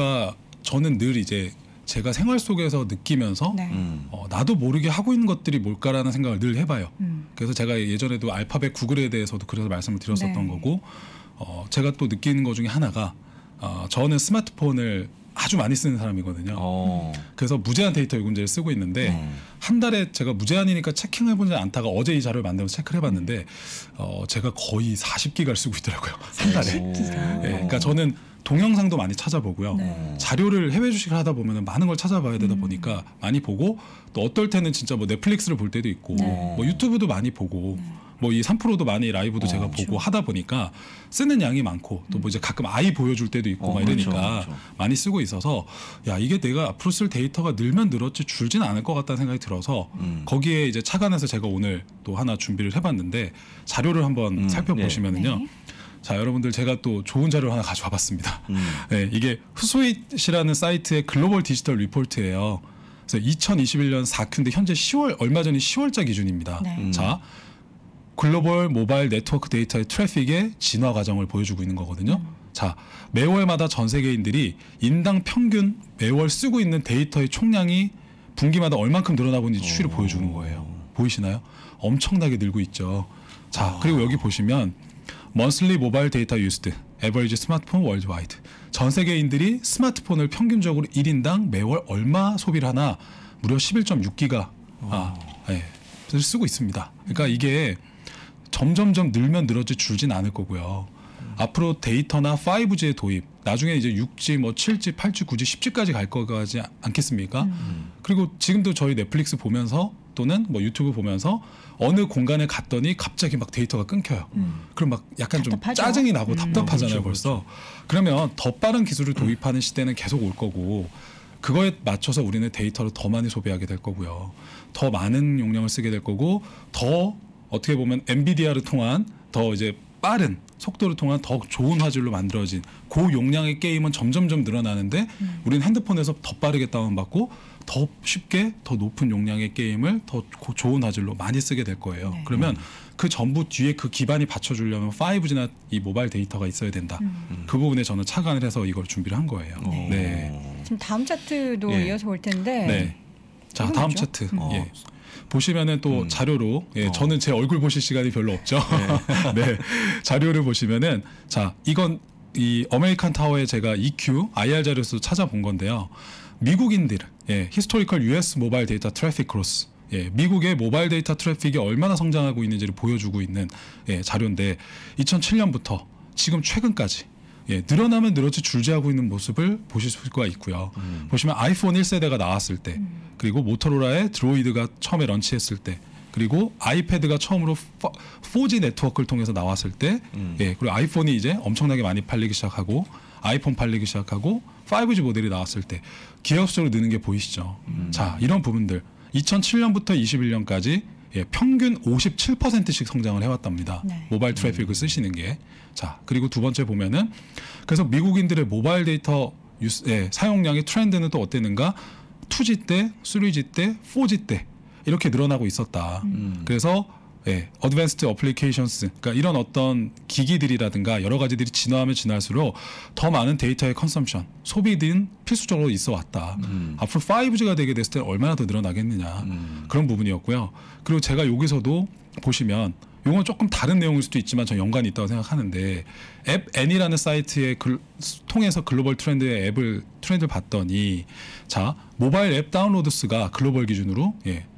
저는 늘 이제 제가 생활 속에서 느끼면서 나도 모르게 하고 있는 것들이 뭘까라는 생각을 늘 해봐요. 그래서 제가 예전에도 알파벳 구글에 대해서도 그래서 말씀을 드렸었던 거고 제가 또 느끼는 것 중에 하나가 저는 스마트폰을 아주 많이 쓰는 사람이거든요. 그래서 무제한 데이터 요금제를 쓰고 있는데 한 달에 제가 무제한이니까 체킹해보지 않다가 어제 이 자료를 만들면서 체크를 해봤는데 제가 거의 40기가를 쓰고 있더라고요. 한 달에. 네, 그러니까 저는 동영상도 많이 찾아보고요. 자료를 해외 주식을 하다 보면 많은 걸 찾아봐야 되다 보니까 많이 보고 또 어떨 때는 진짜 뭐 넷플릭스를 볼 때도 있고 뭐 유튜브도 많이 보고 뭐 이 3프로도 많이 라이브도 제가 보고 하다 보니까 쓰는 양이 많고 또 뭐 이제 가끔 아이 보여줄 때도 있고 막 이러니까 많이 쓰고 있어서 야 이게 내가 앞으로 쓸 데이터가 늘면 늘었지 줄진 않을 것 같다는 생각이 들어서 거기에 이제 착안해서 제가 오늘 또 하나 준비를 해봤는데 자료를 한번 살펴보시면은요. 자, 여러분들 제가 또 좋은 자료를 하나 가져와 봤습니다. 네, 이게 후스윗이라는 사이트의 글로벌 디지털 리포트예요. 그래서 2021년 4Q인데 현재 10월 얼마 전이 10월자 기준입니다. 자, 글로벌 모바일 네트워크 데이터의 트래픽의 진화 과정을 보여주고 있는 거거든요. 자, 매월마다 전 세계인들이 인당 평균 매월 쓰고 있는 데이터의 총량이 분기마다 얼만큼 늘어나고 있는지 추이를 보여주는 거예요. 보이시나요? 엄청나게 늘고 있죠. 자, 그리고 여기 보시면 monthly 모바일 데이터 used, average 스마트폰 월드와이드. 전 세계인들이 스마트폰을 평균적으로 1인당 매월 얼마 소비를 하나 무려 11.6기가 를 쓰고 있습니다. 그러니까 이게 점점점 늘면 늘어지 줄진 않을 거고요. 앞으로 데이터나 5G의 도입, 나중에 이제 6G, 뭐 7G, 8G, 9G, 10G까지 갈 거지 않겠습니까? 그리고 지금도 저희 넷플릭스 보면서 또는 뭐 유튜브 보면서 어느 공간에 갔더니 갑자기 막 데이터가 끊겨요. 그럼 막 약간 답답하죠? 좀 짜증이 나고 답답하잖아요, 벌써. 그러면 더 빠른 기술을 도입하는 시대는 계속 올 거고 그거에 맞춰서 우리는 데이터를 더 많이 소비하게 될 거고요. 더 많은 용량을 쓰게 될 거고 더 어떻게 보면 엔비디아를 통한 더 이제 빠른 속도를 통한 더 좋은 화질로 만들어진 고용량의 게임은 점점점 늘어나는데 우리는 핸드폰에서 더 빠르게 다운받고 더 쉽게 더 높은 용량의 게임을 더 좋은 화질로 많이 쓰게 될 거예요. 그러면 그 전부 뒤에 그 기반이 받쳐주려면 5G나 이 모바일 데이터가 있어야 된다. 그 부분에 저는 착안을 해서 이걸 준비를 한 거예요. 지금 다음 차트도 이어서 볼 텐데. 자, 다음 뭐죠? 차트. 보시면은 또 자료로 저는 제 얼굴 보실 시간이 별로 없죠. 네, 자료를 보시면은 자 이건 이 아메리칸 타워에 제가 EQ IR 자료에서 찾아본 건데요. 미국인들 히스토리컬 US 모바일 데이터 트래픽 크로스 미국의 모바일 데이터 트래픽이 얼마나 성장하고 있는지를 보여주고 있는 자료인데 2007년부터 지금 최근까지 늘어나면 늘었지 줄지하고 있는 모습을 보실 수가 있고요. 보시면 아이폰 1세대가 나왔을 때, 그리고 모토로라의 드로이드가 처음에 런치했을 때, 그리고 아이패드가 처음으로 4G 네트워크를 통해서 나왔을 때, 그리고 아이폰이 이제 엄청나게 많이 팔리기 시작하고 아이폰 팔리기 시작하고 5G 모델이 나왔을 때 기하급수적으로 느는 게 보이시죠. 자, 이런 부분들 2007년부터 21년까지 평균 57%씩 성장을 해왔답니다. 네. 모바일 트래픽을 쓰시는 게. 자, 그리고 두 번째 보면은 그래서 미국인들의 모바일 데이터 사용량의 트렌드는 또 어땠는가? 2G 때, 3G 때, 4G 때 이렇게 늘어나고 있었다. 그래서 어드밴스드 어플리케이션스, 그러니까 이런 어떤 기기들이라든가 여러 가지들이 진화하면 진화할수록 더 많은 데이터의 컨섬션, 소비는 필수적으로 있어 왔다. 앞으로 5G가 되게 됐을 때 얼마나 더 늘어나겠느냐. 그런 부분이었고요. 그리고 제가 여기서도 보시면 이건 조금 다른 내용일 수도 있지만 저 연관이 있다고 생각하는데 앱 N이라는 사이트에 통해서 글로벌 트렌드의 트렌드를 봤더니 자, 모바일 앱 다운로드 수가 글로벌 기준으로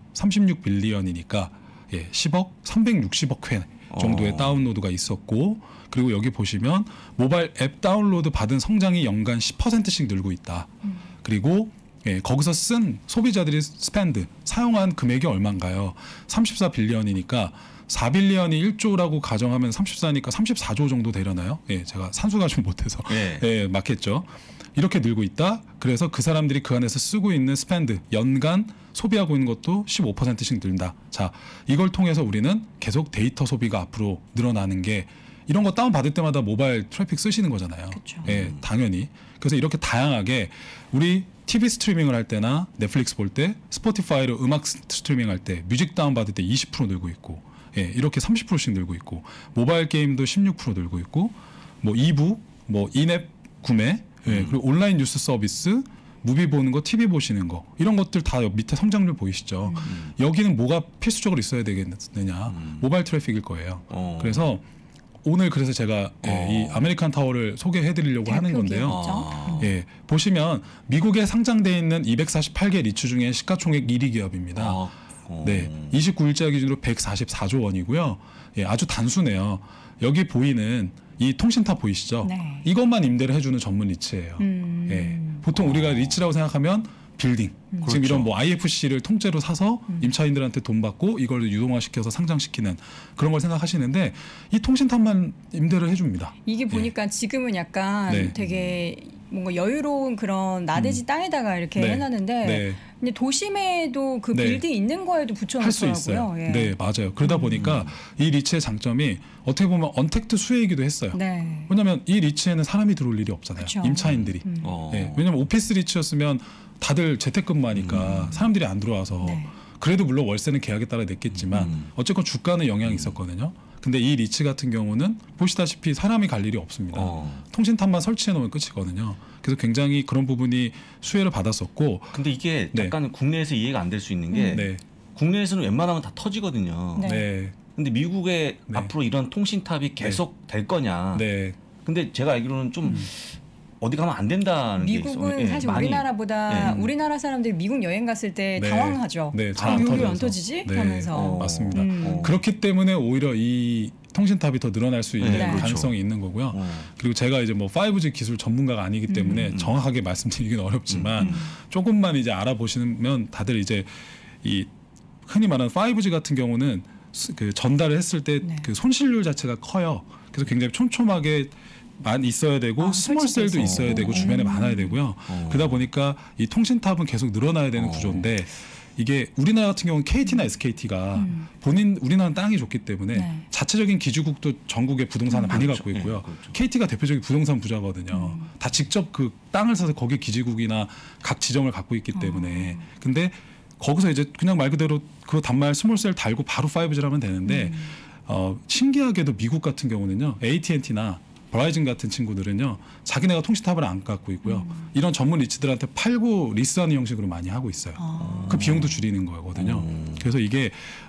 36빌리언이니까 10억 360억 회 정도의 다운로드가 있었고, 그리고 여기 보시면 모바일 앱 다운로드 받은 성장이 연간 10%씩 늘고 있다. 그리고 거기서 쓴 소비자들이 스펜드 사용한 금액이 얼마인가요? 34빌리언이니까 4빌리언이 1조라고 가정하면 34니까 34조 정도 되려나요? 제가 산수가 좀 못해서 맞겠죠. 이렇게 늘고 있다. 그래서 그 사람들이 그 안에서 쓰고 있는 스펜드 연간 소비하고 있는 것도 15%씩 늘다. 자, 이걸 통해서 우리는 계속 데이터 소비가 앞으로 늘어나는 게 이런 거 다운 받을 때마다 모바일 트래픽 쓰시는 거잖아요. 그쵸. 당연히. 그래서 이렇게 다양하게 우리 TV 스트리밍을 할 때나 넷플릭스 볼 때, 스포티파이로 음악 스트리밍 할 때, 뮤직 다운 받을 때 20% 늘고 있고, 이렇게 30%씩 늘고 있고, 모바일 게임도 16% 늘고 있고, 뭐 이북, 뭐 인앱 구매, 그리고 온라인 뉴스 서비스, 무비 보는 거, TV 보시는 거 이런 것들 다 밑에 성장률 보이시죠? 여기는 뭐가 필수적으로 있어야 되겠느냐? 모바일 트래픽일 거예요. 그래서 오늘 그래서 제가 이 아메리칸 타워를 소개해드리려고 하는 건데요. 보시면 미국에 상장돼 있는 248개 리츠 중에 시가총액 1위 기업입니다. 29일자 기준으로 144조 원이고요. 아주 단순해요. 여기 보이는 이 통신탑 보이시죠? 네. 이것만 임대를 해주는 전문 리츠예요. 보통 우리가 리츠라고 생각하면 빌딩, 지금 그렇죠. 이런 뭐 IFC를 통째로 사서 임차인들한테 돈 받고 이걸 유동화시켜서 상장시키는 그런 걸 생각하시는데 이 통신탑만 임대를 해줍니다. 이게 보니까 지금은 약간 되게 뭔가 여유로운 그런 나대지 땅에다가 이렇게 해놨는데 근데 도심에도 그 빌딩 있는 거에도 붙여놓더라고요. 할 수 있어요. 네, 맞아요. 그러다 보니까 이 리츠의 장점이 어떻게 보면 언택트 수혜이기도 했어요. 왜냐하면 이 리츠에는 사람이 들어올 일이 없잖아요. 그쵸. 임차인들이. 왜냐하면 오피스 리츠였으면 다들 재택근무하니까 사람들이 안 들어와서 그래도 물론 월세는 계약에 따라 냈겠지만 어쨌건 주가는 영향이 있었거든요. 근데 이 리츠 같은 경우는 보시다시피 사람이 갈 일이 없습니다. 통신탑만 설치해 놓으면 끝이거든요. 그래서 굉장히 그런 부분이 수혜를 받았었고. 근데 이게 약간 국내에서 이해가 안 될 수 있는 게 국내에서는 웬만하면 다 터지거든요. 근데 미국에 앞으로 이런 통신탑이 계속 될 거냐. 근데 제가 알기로는 좀 어디 가면 안 된다는 게 있어요. 미국은 사실 많이, 우리나라보다 우리나라 사람들이 미국 여행 갔을 때 당황하죠. 여기 안 터지지? 하면서. 맞습니다. 그렇기 때문에 오히려 이 통신탑이 더 늘어날 수 있는 가능성이 있는 거고요. 그리고 제가 이제 뭐 5G 기술 전문가가 아니기 때문에 정확하게 말씀드리기는 어렵지만 조금만 이제 알아보시면 다들 이제 이 흔히 말하는 5G 같은 경우는 그 전달을 했을 때 그 손실률 자체가 커요. 그래서 굉장히 촘촘하게 많이 있어야 되고 스몰셀도 있어야 되고 주변에 많아야 되고요. 그러다 보니까 이 통신탑은 계속 늘어나야 되는 구조인데 이게 우리나라 같은 경우는 KT나 SKT가 우리나라는 땅이 좋기 때문에 자체적인 기지국도 전국에 부동산을 많이 갖고 있고요. KT가 대표적인 부동산 부자거든요. 다 직접 그 땅을 사서 거기에 기지국이나 각 지점을 갖고 있기 때문에. 근데 거기서 이제 그냥 말 그대로 그 단말 스몰셀 달고 바로 5G를 하면 되는데 신기하게도 미국 같은 경우는요. AT&T나 버라이즌 같은 친구들은요. 자기네가 통신탑을 안 갖고 있고요. 이런 전문 리츠들한테 팔고 리스하는 형식으로 많이 하고 있어요. 그 비용도 줄이는 거거든요. 그래서 이게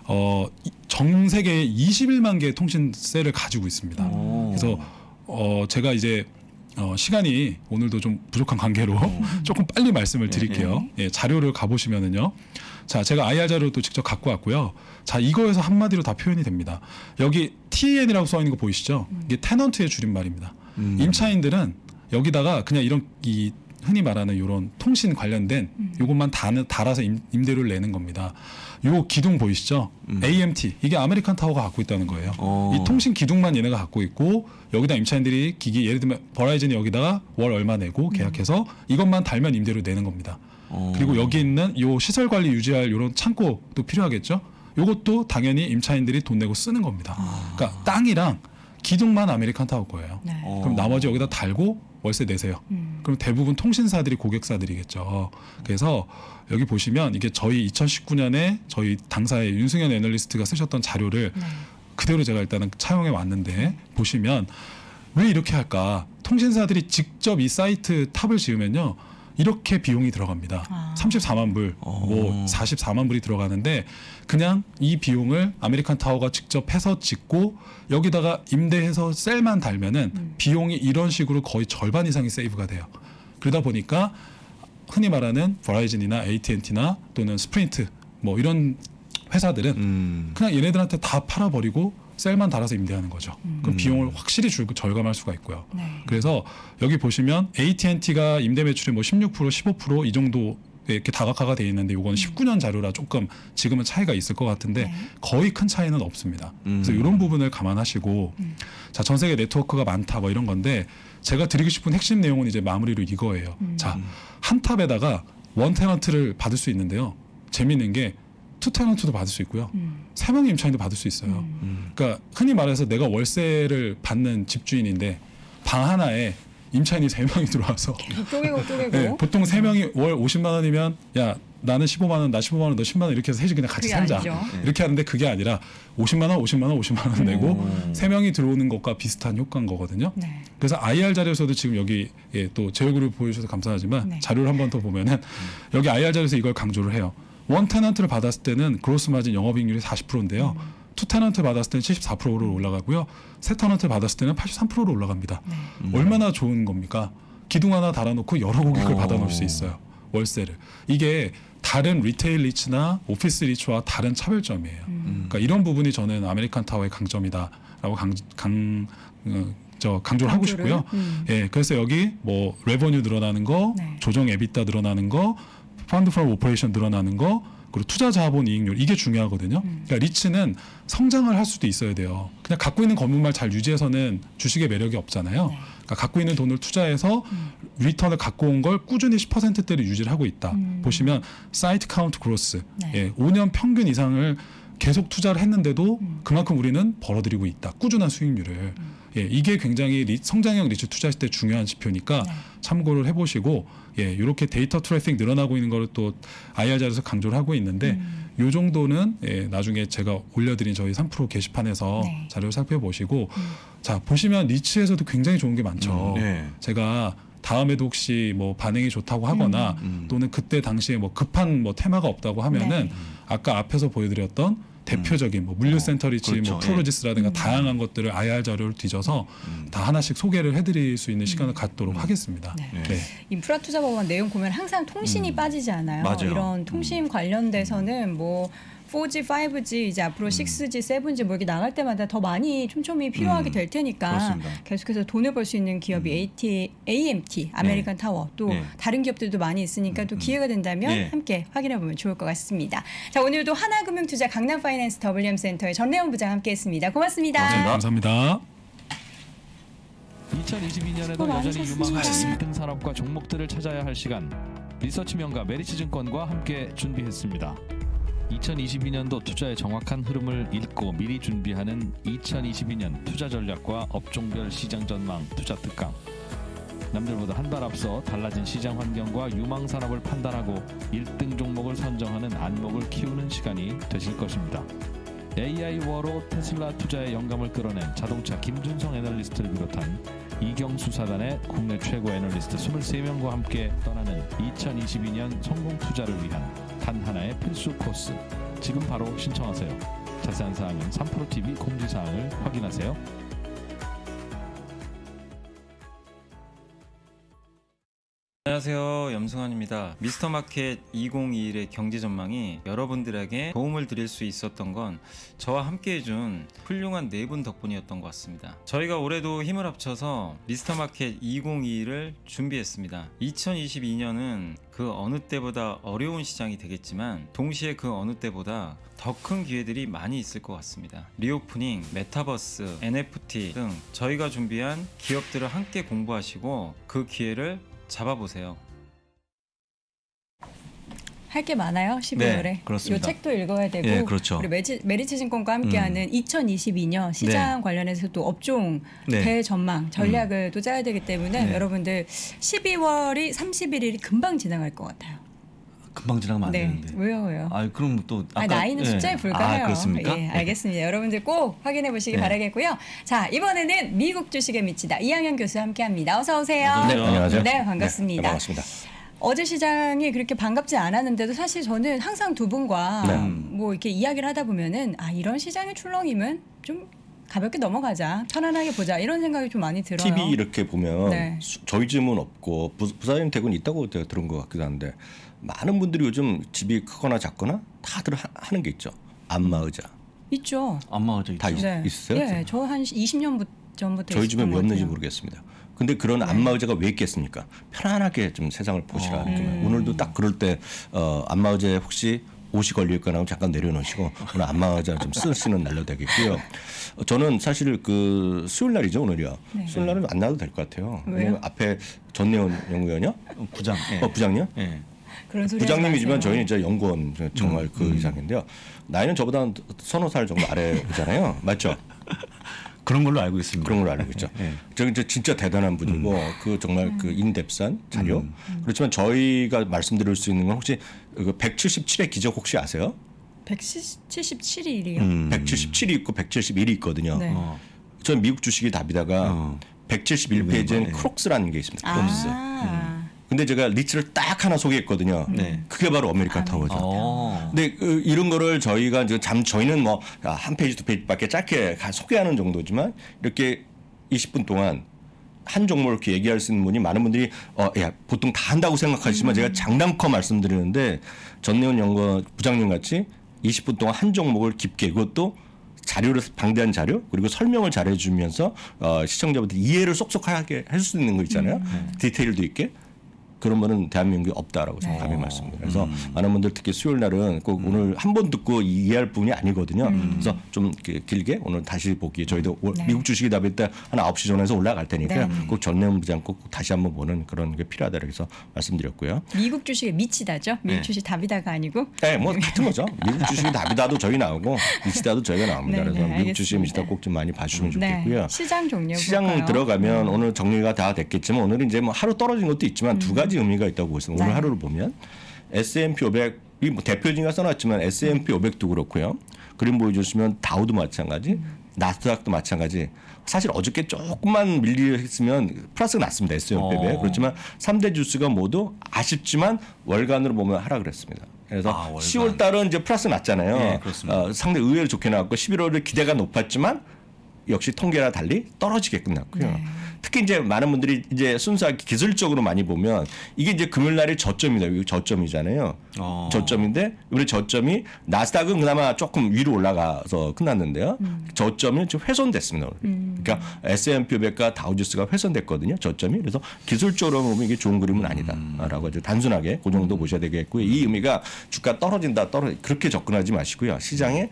전 세계에 21만 개의 통신셀을 가지고 있습니다. 그래서 제가 이제 시간이 오늘도 좀 부족한 관계로 조금 빨리 말씀을 드릴게요. 자료를 가보시면은요. 자, 제가 IR 자료를 또 직접 갖고 왔고요. 자, 이거에서 한마디로 다 표현이 됩니다. 여기 TEN이라고 써 있는 거 보이시죠? 이게 테넌트의 줄임말입니다. 임차인들은 여기다가 그냥 이런 이 흔히 말하는 이런 통신 관련된 요것만 달아서 임대료를 내는 겁니다. 요 기둥 보이시죠? AMT 이게 아메리칸 타워가 갖고 있다는 거예요. 이 통신 기둥만 얘네가 갖고 있고 여기다 임차인들이 기기 예를 들면 버라이즌이 여기다가 월 얼마 내고 계약해서 이것만 달면 임대료 내는 겁니다. 그리고 여기 있는 요 시설 관리 유지할 요런 창고도 필요하겠죠. 요것도 당연히 임차인들이 돈 내고 쓰는 겁니다. 그러니까 땅이랑 기둥만 아메리칸 타워 거예요. 네. 그럼 나머지 여기다 달고 월세 내세요. 그럼 대부분 통신사들이 고객사들이겠죠. 그래서 여기 보시면 이게 저희 2019년에 저희 당사의 윤승현 애널리스트가 쓰셨던 자료를 그대로 제가 일단은 차용해 왔는데 보시면 왜 이렇게 할까? 통신사들이 직접 이 사이트 탑을 지으면요. 이렇게 비용이 들어갑니다. 34만 불, 뭐 44만 불이 들어가는데 그냥 이 비용을 아메리칸 타워가 직접 해서 짓고 여기다가 임대해서 셀만 달면은 비용이 이런 식으로 거의 절반 이상이 세이브가 돼요. 그러다 보니까 흔히 말하는 버라이즌이나 AT&T나 또는 스프린트 뭐 이런 회사들은 그냥 얘네들한테 다 팔아버리고 셀만 달아서 임대하는 거죠. 그럼 비용을 확실히 절감할 수가 있고요. 네. 그래서 여기 보시면 AT&T가 임대 매출의 뭐 16%, 15% 이 정도 이렇게 다각화가 돼 있는데 이건 19년 자료라 조금 지금은 차이가 있을 것 같은데 거의 큰 차이는 없습니다. 그래서 이런 부분을 감안하시고 자, 전 세계 네트워크가 많다 뭐 이런 건데 제가 드리고 싶은 핵심 내용은 이제 마무리로 이거예요. 자, 한 탑에다가 원 테넌트를 받을 수 있는데요. 재밌는 게 투 테넌트도 받을 수 있고요. 3명의 임차인도 받을 수 있어요. 그러니까 흔히 말해서 내가 월세를 받는 집주인인데 방 하나에 임차인이 3명이 들어와서 쪼개고 네, 보통 3명이 월 50만 원이면 야 나는 15만 원, 나 15만 원, 너 10만 원 이렇게 해서 셋이 그냥 같이 살자. 이렇게 하는데 그게 아니라 50만 원, 50만 원, 50만 원 내고 3명이 들어오는 것과 비슷한 효과인 거거든요. 네. 그래서 IR 자료에서도 지금 여기 또 제 얼굴을 보여주셔서 감사하지만 네. 자료를 한 번 더 보면은 여기 IR 자료에서 이걸 강조를 해요. 원 테넌트를 받았을 때는 그로스 마진 영업이익률이 40%인데요. 투 테넌트 받았을 때는 74%로 올라가고요. 세 테넌트 받았을 때는 83%로 올라갑니다. 얼마나 좋은 겁니까? 기둥 하나 달아놓고 여러 고객을 받아놓을 수 있어요. 월세를. 이게 다른 리테일 리츠나 오피스 리츠와 다른 차별점이에요. 그러니까 이런 부분이 저는 아메리칸 타워의 강점이다라고 강조를 하고 싶고요. 예, 그래서 여기 뭐 레버뉴 늘어나는 거, 조정 에비타 늘어나는 거, 펀드 프롬 오퍼레이션 늘어나는 거, 그리고 투자 자본 이익률 이게 중요하거든요. 그러니까 리츠는 성장을 할 수도 있어야 돼요. 그냥 갖고 있는 건물만 잘 유지해서는 주식의 매력이 없잖아요. 그러니까 갖고 있는 돈을 투자해서 리턴을 갖고 온 걸 꾸준히 10%대로 유지를 하고 있다. 보시면 사이트 카운트 그로스, 예, 5년 평균 이상을 계속 투자를 했는데도 그만큼 우리는 벌어들이고 있다. 꾸준한 수익률을. 예, 이게 굉장히 성장형 리츠 투자했을 때 중요한 지표니까 참고를 해보시고 예, 이렇게 데이터 트래픽 늘어나고 있는 거를 또 IR 자료에서 강조를 하고 있는데 요 정도는 예, 나중에 제가 올려드린 저희 3프로 게시판에서 자료를 살펴보시고 자 보시면 리츠에서도 굉장히 좋은 게 많죠. 제가 다음에도 혹시 뭐 반응이 좋다고 하거나 또는 그때 당시에 뭐 급한 뭐 테마가 없다고 하면은 아까 앞에서 보여드렸던 대표적인 뭐 물류센터 리츠, 그렇죠. 뭐 프로로지스라든가 다양한 것들을 IR 자료를 뒤져서 다 하나씩 소개를 해드릴 수 있는 시간을 갖도록 하겠습니다. 네. 인프라 투자 법안 내용 보면 항상 통신이 빠지지 않아요. 맞아요. 이런 통신 관련돼서는 뭐 4G, 5G 이제 앞으로 6G, 7G 뭐 이렇게 나갈 때마다 더 많이 촘촘히 필요하게 될 테니까 그렇습니다. 계속해서 돈을 벌 수 있는 기업이 AMT, 아메리칸 타워 또 다른 기업들도 많이 있으니까 또 기회가 된다면 함께 확인해 보면 좋을 것 같습니다. 자, 오늘도 하나금융투자 강남파이낸스 WM센터의 전래원 부장 함께했습니다. 고맙습니다. 감사합니다. 2022년에도 여전히 유망한 1등 산업과 종목들을 찾아야 할 시간. 리서치 명가 메리츠증권과 함께 준비했습니다. 2022년도 투자의 정확한 흐름을 읽고 미리 준비하는 2022년 투자 전략과 업종별 시장 전망 투자 특강. 남들보다 한 발 앞서 달라진 시장 환경과 유망 산업을 판단하고 1등 종목을 선정하는 안목을 키우는 시간이 되실 것입니다. AI 워로 테슬라 투자의 영감을 끌어낸 자동차 김준성 애널리스트를 비롯한 이경수 사단의 국내 최고 애널리스트 23명과 함께 떠나는 2022년 성공 투자를 위한 단 하나의 필수 코스. 지금 바로 신청하세요. 자세한 사항은 3프로TV 공지사항을 확인하세요. 안녕하세요, 염승환입니다. 미스터마켓 2021의 경제 전망이 여러분들에게 도움을 드릴 수 있었던 건 저와 함께 해준 훌륭한 네 분 덕분이었던 것 같습니다. 저희가 올해도 힘을 합쳐서 미스터마켓 2021을 준비했습니다. 2022년은 그 어느 때보다 어려운 시장이 되겠지만 동시에 그 어느 때보다 더 큰 기회들이 많이 있을 것 같습니다. 리오프닝, 메타버스, NFT 등 저희가 준비한 기업들을 함께 공부하시고 그 기회를 잡아보세요. 할 게 많아요. 12월에. 네, 그렇습니다. 이 책도 읽어야 되고 네, 그렇죠. 우리 메리츠증권과 함께하는 2022년 시장 관련해서 또 업종 대전망 전략을 또 짜야 되기 때문에 여러분들 12월이 31일이 금방 지나갈 것 같아요. 금방 지나가면 안 되는데. 왜요? 아, 그럼 또 아까 나이는 숫자에 불과해요. 그렇습니까? 예, 알겠습니다. 여러분들 꼭 확인해 보시기 바라겠고요. 자, 이번에는 미국 주식에 미치다 이항현 교수와 함께합니다. 어서 오세요. 네, 안녕하세요. 네, 반갑습니다. 네, 반갑습니다. 어제 시장이 그렇게 반갑지 않았는데도 사실 저는 항상 두 분과 뭐 이렇게 이야기를 하다 보면은 이런 시장의 출렁임은 좀 가볍게 넘어가자, 편안하게 보자 이런 생각이 좀 많이 들어요. TV 이렇게 보면 저희 집은 없고 부사님 댁은 있다고 제가 들은 것 같기도 한데 많은 분들이 요즘 집이 크거나 작거나 다들 하는 게 있죠. 안마의자. 있죠. 안마의자 다 있으세요? 네, 저 한 20년 전부터 저희 집에 왜 없는지 모르겠습니다. 근데 그런 안마의자가 왜 있겠습니까? 편안하게 좀 세상을 보시라. 오늘도 딱 그럴 때 안마의자에 혹시 옷이 걸릴 거나 잠깐 내려놓으시고 오늘 안마의자 좀 쓰시는 날로 되겠고요. 저는 사실 그 수요일 날이죠, 오늘이요. 수요일 날은 안 나와도 될 것 같아요. 왜냐면 앞에 전내원 연구위원이요? 부장. 부장이요? 네. 그런 소리 부장님이지만 저희는 이제 연구원 정말 그 이상인데요. 나이는 저보다 한 서너 살 정도 아래잖아요. 맞죠? 그런 걸로 알고 있습니다. 그런 걸로 알고 있죠. 저기 이제 진짜 대단한 분이고 그 정말 그 인덱스한 자료. 그렇지만 저희가 말씀드릴 수 있는 건 혹시 그 177의 기적 혹시 아세요? 177일이요. 177이 있고 171이 있거든요. 전 미국 주식이 답이다가 171페이지엔 크록스라는 게 있습니다. 크록스. 근데 제가 리츠를 딱 하나 소개했거든요. 그게 바로 아메리칸 타워죠. 근데 이런 거를 저희가 이제 저희는 뭐 한 페이지 두 페이지밖에 짧게 소개하는 정도지만 이렇게 20분 동안 한 종목을 이렇게 얘기할 수 있는 분이 많은 분들이 보통 다 한다고 생각하시지만 제가 장담커 말씀드리는데 전내원 연구원 부장님 같이 20분 동안 한 종목을 깊게 그것도 자료를 방대한 자료 그리고 설명을 잘해주면서 시청자분들 이해를 쏙쏙하게 할 수 있는 거 있잖아요. 디테일도 있게. 그런 분은 대한민국에 없다라고 저는 감히 말씀드립니다. 그래서 많은 분들 특히 수요일 날은 꼭 오늘 한 번 듣고 이해할 부분이 아니거든요. 그래서 좀 길게 오늘 다시 보기 저희도 미국 주식이 답일 때 한 9시 전에서 올라갈 테니까 꼭 전내원 부장 꼭 다시 한번 보는 그런 게 필요하다고 해서 말씀드렸고요. 미국 주식에 미치다죠? 미국 주식 답이다가 아니고? 네, 뭐 같은 거죠. 미국 주식이 답이다도 저희 나오고 미치다도 저희가 나옵니다. 그래서 미국 주식에 미치다 꼭 좀 많이 봐주시면 좋겠고요. 시장 종료 시장 들어가면 오늘 정리가 다 됐겠지만 오늘은 이제 뭐 하루 떨어진 것도 있지만 두 가지 의미가 있다고 보겠습니다. 오늘 하루를 보면 S&P 500이 뭐 대표진가 써놨지만 S&P 500도 그렇고요. 그림 보여주시면 다우도 마찬가지, 나스닥도 마찬가지. 사실 어저께 조금만 밀리했으면 플러스가 났습니다. S&P 500. 그렇지만 3대 주스가 모두 아쉽지만 월간으로 보면 하락을 했습니다. 그래서 10월 달은 이제 플러스 났잖아요. 네, 상당히 의외로 좋게 나왔고 11월에 기대가 높았지만 역시 통계와 달리 떨어지게 끝났고요. 특히 이제 많은 분들이 이제 순수하게 기술적으로 많이 보면 이게 이제 금요일 날이 저점입니다. 이거 저점이잖아요. 저점인데 우리 저점이 나스닥은 그나마 조금 위로 올라가서 끝났는데요. 저점이 좀 훼손됐습니다. 그러니까 S&P 500과 다우지수가 훼손됐거든요. 저점이. 그래서 기술적으로 보면 이게 좋은 그림은 아니다라고 아주 단순하게 그 정도 보셔야 되겠고요. 이 의미가 주가 떨어진다 그렇게 접근하지 마시고요. 시장의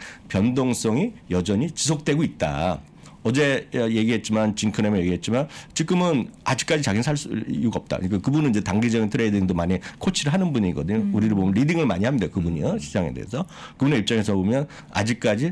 변동성이 여전히 지속되고 있다. 어제 얘기했지만 징크nem에 얘기했지만 지금은 아직까지 자기는 살 이유가 없다. 그러니까 그분은 이제 단기적인 트레이딩도 많이 코치를 하는 분이거든요. 우리를 보면 리딩을 많이 합니다. 그분이요. 시장에 대해서. 그분의 입장에서 보면 아직까지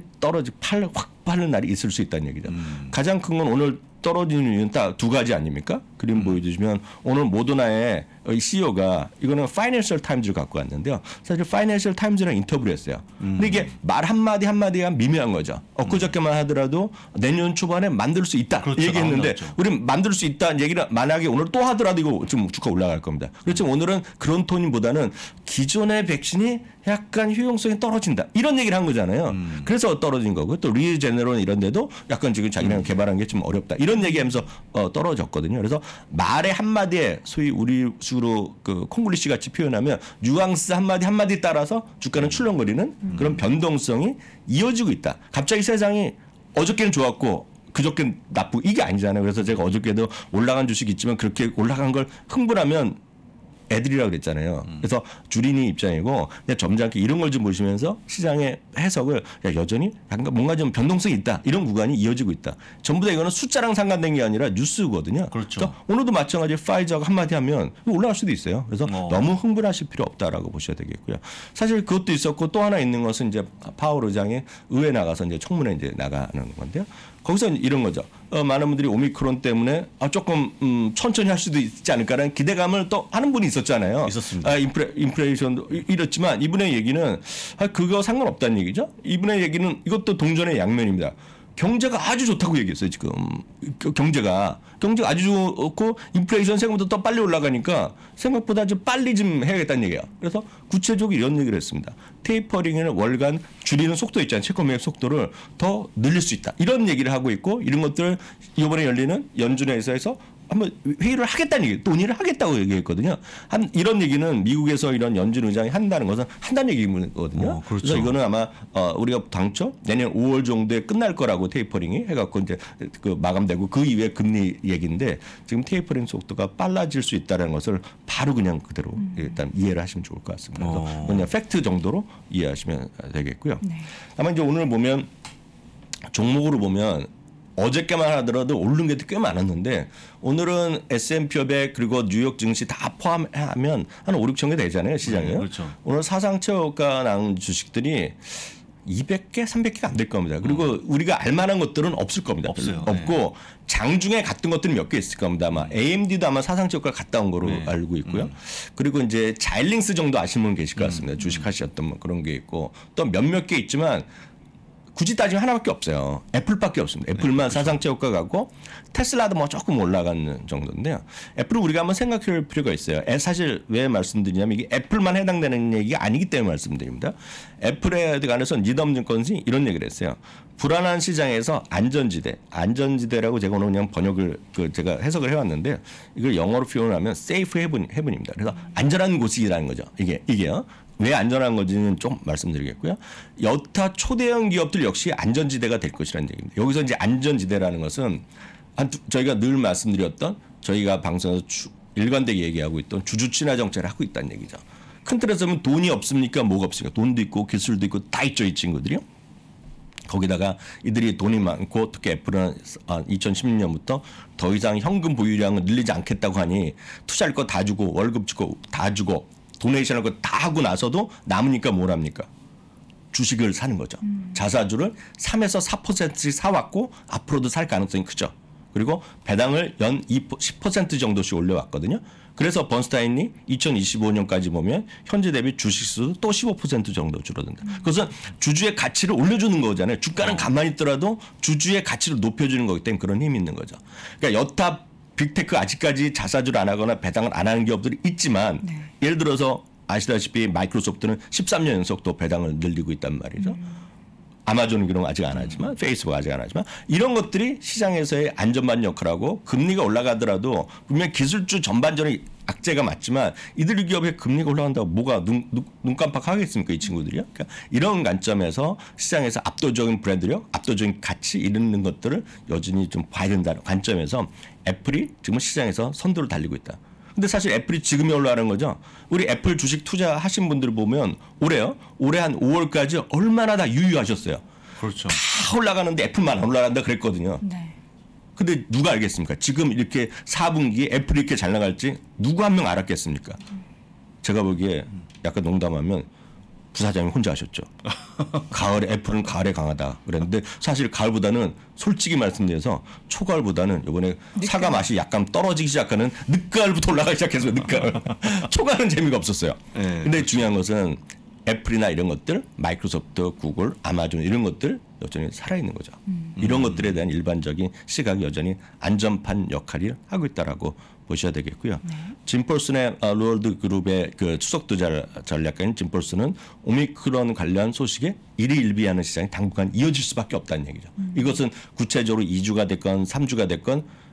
확 파는 날이 있을 수 있다는 얘기죠. 가장 큰 건 오늘 떨어지는 이유는 딱 두 가지 아닙니까? 그림 보여주시면 오늘 모더나의 CEO가 이거는 파이낸셜 타임즈를 갖고 왔는데요. 사실 파이낸셜 타임즈랑 인터뷰를 했어요. 근데 이게 말 한마디 한마디가 미묘한 거죠. 엊그저께만 하더라도 내년 초반에 만들 수 있다 얘기했는데 우리는 만들 수 있다는 얘기를 만약에 오늘 또 하더라도 이거 좀 주가 올라갈 겁니다. 그렇지만 오늘은 그런 톤보다는 기존의 백신이 약간 효용성이 떨어진다. 이런 얘기를 한 거잖아요. 그래서 떨어진 거고 또 리제네론 이런 데도 약간 지금 자기네가 개발한 게 좀 어렵다. 이런 얘기하면서 떨어졌거든요. 그래서 말의 한마디에 소위 우리식으로 그 콩글리시 같이 표현하면 뉘앙스 한마디 따라서 주가는 출렁거리는 그런 변동성이 이어지고 있다. 갑자기 세상이 어저께는 좋았고 그저께는 나쁘고 이게 아니잖아요. 그래서 제가 어저께도 올라간 주식이 있지만 그렇게 올라간 걸 흥분하면 애들이라고 그랬잖아요. 그래서 주린이 입장이고 그냥 점잖게 이런 걸 좀 보시면서 시장의 해석을 여전히 약간 뭔가 좀 변동성이 있다. 이런 구간이 이어지고 있다. 전부 다 이거는 숫자랑 상관된 게 아니라 뉴스거든요. 그렇죠. 그러니까 오늘도 마찬가지로 파이저가 한마디 하면 올라갈 수도 있어요. 그래서 너무 흥분하실 필요 없다라고 보셔야 되겠고요. 사실 그것도 있었고 또 하나 있는 것은 이제 파월 의장이 의회 나가서 이제 청문회 이제 나가는 건데요. 거기서 이런 거죠. 많은 분들이 오미크론 때문에 조금 천천히 할 수도 있지 않을까라는 기대감을 또 하는 분이 있었잖아요. 있었습니다. 인플레이션도 이렇지만 이분의 얘기는 그거 상관없다는 얘기죠. 이분의 얘기는 이것도 동전의 양면입니다. 경제가 아주 좋다고 얘기했어요. 지금 경제가 아주 좋고 인플레이션 생각보다 더 빨리 올라가니까 생각보다 좀 빨리 좀 해야겠다는 얘기예요. 그래서 구체적으로 이런 얘기를 했습니다. 테이퍼링을 월간 줄이는 속도 있잖아요. 채권 매입 속도를 더 늘릴 수 있다. 이런 얘기를 하고 있고 이런 것들을 이번에 열리는 연준회의소에서 한번 회의를 하겠다는 얘기, 논의를 하겠다고 얘기했거든요. 이런 얘기는 미국에서 이런 연준 의장이 한다는 것은 한다는 얘기거든요. 그렇죠. 그래서 이거는 아마 우리가 당초 내년 5월 정도에 끝날 거라고 테이퍼링이 해갖고 이제 그 마감되고 그 이후에 금리 얘기인데 지금 테이퍼링 속도가 빨라질 수 있다는 것을 바로 그냥 그대로 일단 이해를 하시면 좋을 것 같습니다. 그래서 그냥 팩트 정도로 이해하시면 되겠고요. 네. 아마 이제 오늘 보면 종목으로 보면 어저께만 하더라도 오른 게 꽤 많았는데 오늘은 S&P 500 그리고 뉴욕 증시 다 포함하면 한 5, 6천 개 되잖아요. 시장에. 그렇죠. 오늘 사상 최고가 나온 주식들이 200개, 300개가 안 될 겁니다. 그리고 우리가 알만한 것들은 없을 겁니다. 없어요. 없고 네. 장중에 갔던 것들은 몇 개 있을 겁니다. 아마 AMD도 아마 사상 최고가 갔다 온 거로 네. 알고 있고요. 그리고 이제 자일링스 정도 아시는 분 계실 것 같습니다. 주식하셨던 뭐 그런 게 있고 또 몇몇 개 있지만 굳이 따지면 하나밖에 없어요. 애플밖에 없습니다. 애플만 네, 사상 최고가 가고 테슬라도 뭐 조금 올라가는 정도인데요. 애플을 우리가 한번 생각할 필요가 있어요. 사실 왜 말씀드리냐면 이게 애플만 해당되는 얘기가 아니기 때문에 말씀드립니다. 애플에 관해서 니덤증권이 이런 얘기를 했어요. 불안한 시장에서 안전지대라고 제가 오늘 그냥 번역을 제가 해석을 해왔는데 이걸 영어로 표현하면 safe heaven입니다. 그래서 안전한 곳이라는 거죠. 이게요. 왜 안전한 건지는 좀 말씀드리겠고요. 여타 초대형 기업들 역시 안전지대가 될 것이라는 얘기입니다. 여기서 이제 안전지대라는 것은 저희가 늘 말씀드렸던 저희가 방송에서 일관되게 얘기하고 있던 주주 친화 정책을 하고 있다는 얘기죠. 큰 틀에서 보면 돈이 없습니까? 뭐가 없습니까? 돈도 있고 기술도 있고 다 있죠, 이 친구들이요. 거기다가 이들이 돈이 많고 특히 애플은 2016년부터 더 이상 현금 보유량을 늘리지 않겠다고 하니 투자할 거 다 주고 월급 주고 다 주고 도네이션 할 거 다 하고 나서도 남으니까 뭘 합니까? 주식을 사는 거죠. 자사주를 3에서 4%씩 사왔고 앞으로도 살 가능성이 크죠. 그리고 배당을 연 10% 정도씩 올려왔거든요. 그래서 번스타인이 2025년까지 보면 현재 대비 주식수도 또 15% 정도 줄어든다. 그것은 주주의 가치를 올려주는 거잖아요. 주가는 가만히 있더라도 주주의 가치를 높여주는 거기 때문에 그런 힘이 있는 거죠. 그러니까 여타 빅테크 아직까지 자사주를 안 하거나 배당을 안 하는 기업들이 있지만 네. 예를 들어서 아시다시피 마이크로소프트는 13년 연속 또 배당을 늘리고 있단 말이죠. 아마존은 그런 거 아직 안 하지만 페이스북 아직 안 하지만 이런 것들이 시장에서의 안전반 역할하고 금리가 올라가더라도 분명 기술주 전반전의 악재가 맞지만 이들 기업의 금리가 올라간다고 뭐가 눈 깜빡하겠습니까 이 친구들이요. 그러니까 이런 관점에서 시장에서 압도적인 브랜드력, 압도적인 가치 이런 것들을 여전히 좀 봐야 된다는 관점에서 애플이 지금 시장에서 선두를 달리고 있다. 근데 사실 애플이 지금이 올라가는 거죠. 우리 애플 주식 투자하신 분들 보면 올해 한 5월까지 얼마나 다 유유하셨어요. 그렇죠. 다 올라가는데 애플만 안 올라간다 그랬거든요. 네. 근데 누가 알겠습니까? 지금 이렇게 4분기에 애플이 이렇게 잘 나갈지 누구 한 명 알았겠습니까? 제가 보기에 약간 농담하면 부사장이 혼자 하셨죠. 애플은 가을에 강하다 그랬는데 사실 가을보다는 솔직히 말씀드려서 초가을보다는 이번에 사과 맛이 약간 떨어지기 시작하는 늦가을부터 올라가기 시작했어요. 늦가을. 초가을은 재미가 없었어요. 네, 근데 그렇죠. 중요한 것은 애플이나 이런 것들, 마이크로소프트, 구글, 아마존 이런 것들 여전히 살아있는 거죠. 이런 것들에 대한 일반적인 시각이 여전히 안전판 역할을 하고 있다라고 보셔야 되겠고요. 네. 짐 폴슨의 로얼드 그룹의 그 추석 투자 전략가인 짐 폴슨은 오미크론 관련 소식에 일희일비하는 시장이 당분간 이어질 수밖에 없다는 얘기죠. 이것은 구체적으로 2주가 됐건 3주가 됐건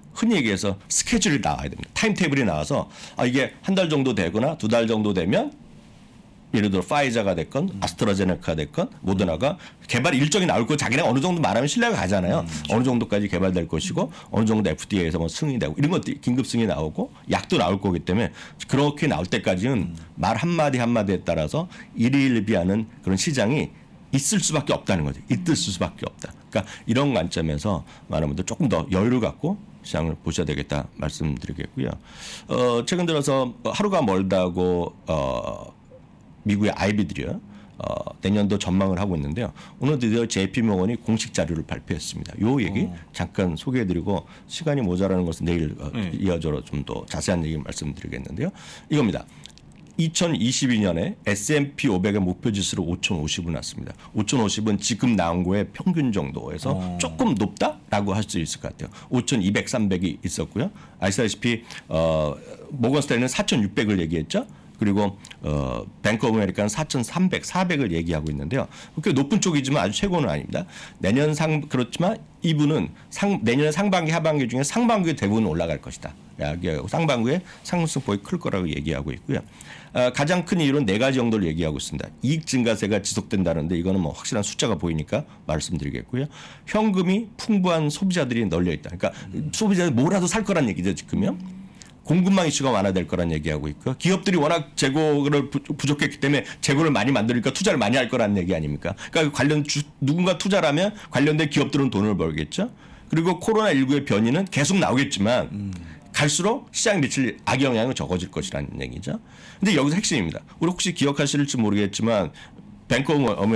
흔히 얘기해서 스케줄이 나와야 됩니다. 타임테이블이 나와서 이게 한 달 정도 되거나 2달 정도 되면 예를 들어 파이자가 됐건 아스트라제네카가 됐건 모더나가 개발 일정이 나올 거 자기네가 어느 정도 말하면 신뢰가 가잖아요. 어느 정도까지 개발될 것이고 어느 정도 FDA에서 뭐 승인되고 이런 것들이 긴급 승인이 나오고 약도 나올 거기 때문에 그렇게 나올 때까지는 말 한마디 한마디에 따라서 일희일비하는 그런 시장이 있을 수밖에 없다는 거죠. 있을 수밖에 없다. 그러니까 이런 관점에서 많은 분들 조금 더 여유를 갖고 시장을 보셔야 되겠다 말씀드리겠고요. 최근 들어서 하루가 멀다고 미국의 아이비들이요. 내년도 전망을 하고 있는데요. 오늘 드디어 JP모건이 공식 자료를 발표했습니다. 요 얘기 잠깐 소개해드리고 시간이 모자라는 것은 내일 이어져 좀 더 자세한 얘기 말씀드리겠는데요. 이겁니다. 2022년에 S&P 500의 목표 지수로 5,050을 났습니다. 5,050은 지금 나온 거의 평균 정도에서 조금 높다라고 할 수 있을 것 같아요. 5,200, 300이 있었고요. 아시다시피 모건 스탠리는 4,600을 얘기했죠. 그리고 뱅크 오브 아메리카는 4,300, 400을 얘기하고 있는데요. 꽤 높은 쪽이지만 아주 최고는 아닙니다. 내년 그렇지만 이분은 내년 상반기, 하반기 중에 상반기에 대부분 올라갈 것이다. 얘기하고 상반기에 상승폭이 클 거라고 얘기하고 있고요. 가장 큰 이유는 4가지 정도를 얘기하고 있습니다. 이익 증가세가 지속된다는데 이거는 뭐 확실한 숫자가 보이니까 말씀드리겠고요. 현금이 풍부한 소비자들이 널려 있다. 그러니까 소비자들이 뭐라도 살 거란 얘기죠 지금요. 공급망 이슈가 완화될 거란 얘기하고 있고요. 기업들이 워낙 재고를 부족했기 때문에 재고를 많이 만드니까 투자를 많이 할 거라는 얘기 아닙니까? 그러니까 누군가 투자를 하면 관련된 기업들은 돈을 벌겠죠. 그리고 코로나19의 변이는 계속 나오겠지만 갈수록 시장에 미칠 악영향은 적어질 것이라는 얘기죠. 근데 여기서 핵심입니다. 우리 혹시 기억하실지 모르겠지만 뱅크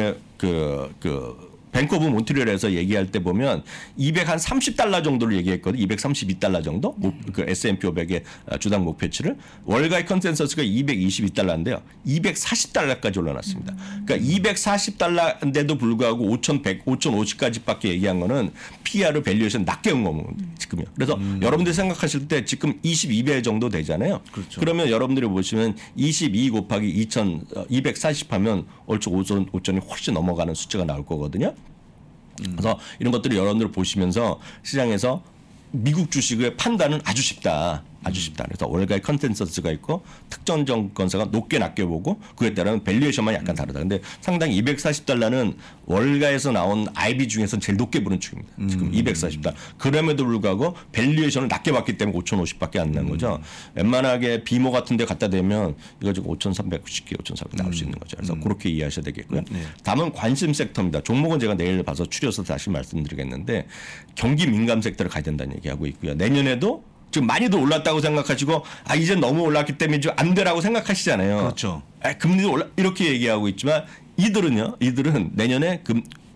오브 몬트리올에서 얘기할 때 보면 230달러 정도를 얘기했거든요. 232달러 정도? 그 S&P 500의 주당 목표치를. 월가의 컨센서스가 222달러인데요. 240달러까지 올라났습니다. 그러니까 240달러인데도 불구하고 5,100, 5,050까지밖에 얘기한 거는 PR을 밸류에이션 낮게 한 거면 지금요. 그래서 여러분들이 생각하실 때 지금 22배 정도 되잖아요. 그렇죠. 그러면 여러분들이 보시면 22 곱하기 240 하면 얼추 5천이 훨씬 넘어가는 숫자가 나올 거거든요. 그래서 이런 것들을 여러분들 보시면서 시장에서 미국 주식의 판단은 아주 쉽다. 아주 쉽다. 그래서 월가의 컨센서스가 있고 특정 정권사가 높게 낮게 보고 그에 따른 밸류에이션만 약간 다르다. 근데 상당히 240달러는 월가에서 나온 IB 중에서는 제일 높게 보는 축입니다. 지금 240달러. 그럼에도 불구하고 밸류에이션을 낮게 봤기 때문에 5,050밖에 안 난 거죠. 웬만하게 비모 같은 데 갖다 대면 이거 지금 5,390개, 5,400 나올 수 있는 거죠. 그래서 그렇게 이해하셔야 되겠고요. 다음은 관심 섹터입니다. 종목은 제가 내일 봐서 추려서 다시 말씀드리겠는데 경기 민감 섹터를 가야 된다는 얘기하고 있고요. 내년에도 지금 많이도 올랐다고 생각하시고 이제 너무 올랐기 때문에 좀 안 되라고 생각하시잖아요. 그렇죠. 금리도 이렇게 얘기하고 있지만 이들은 내년에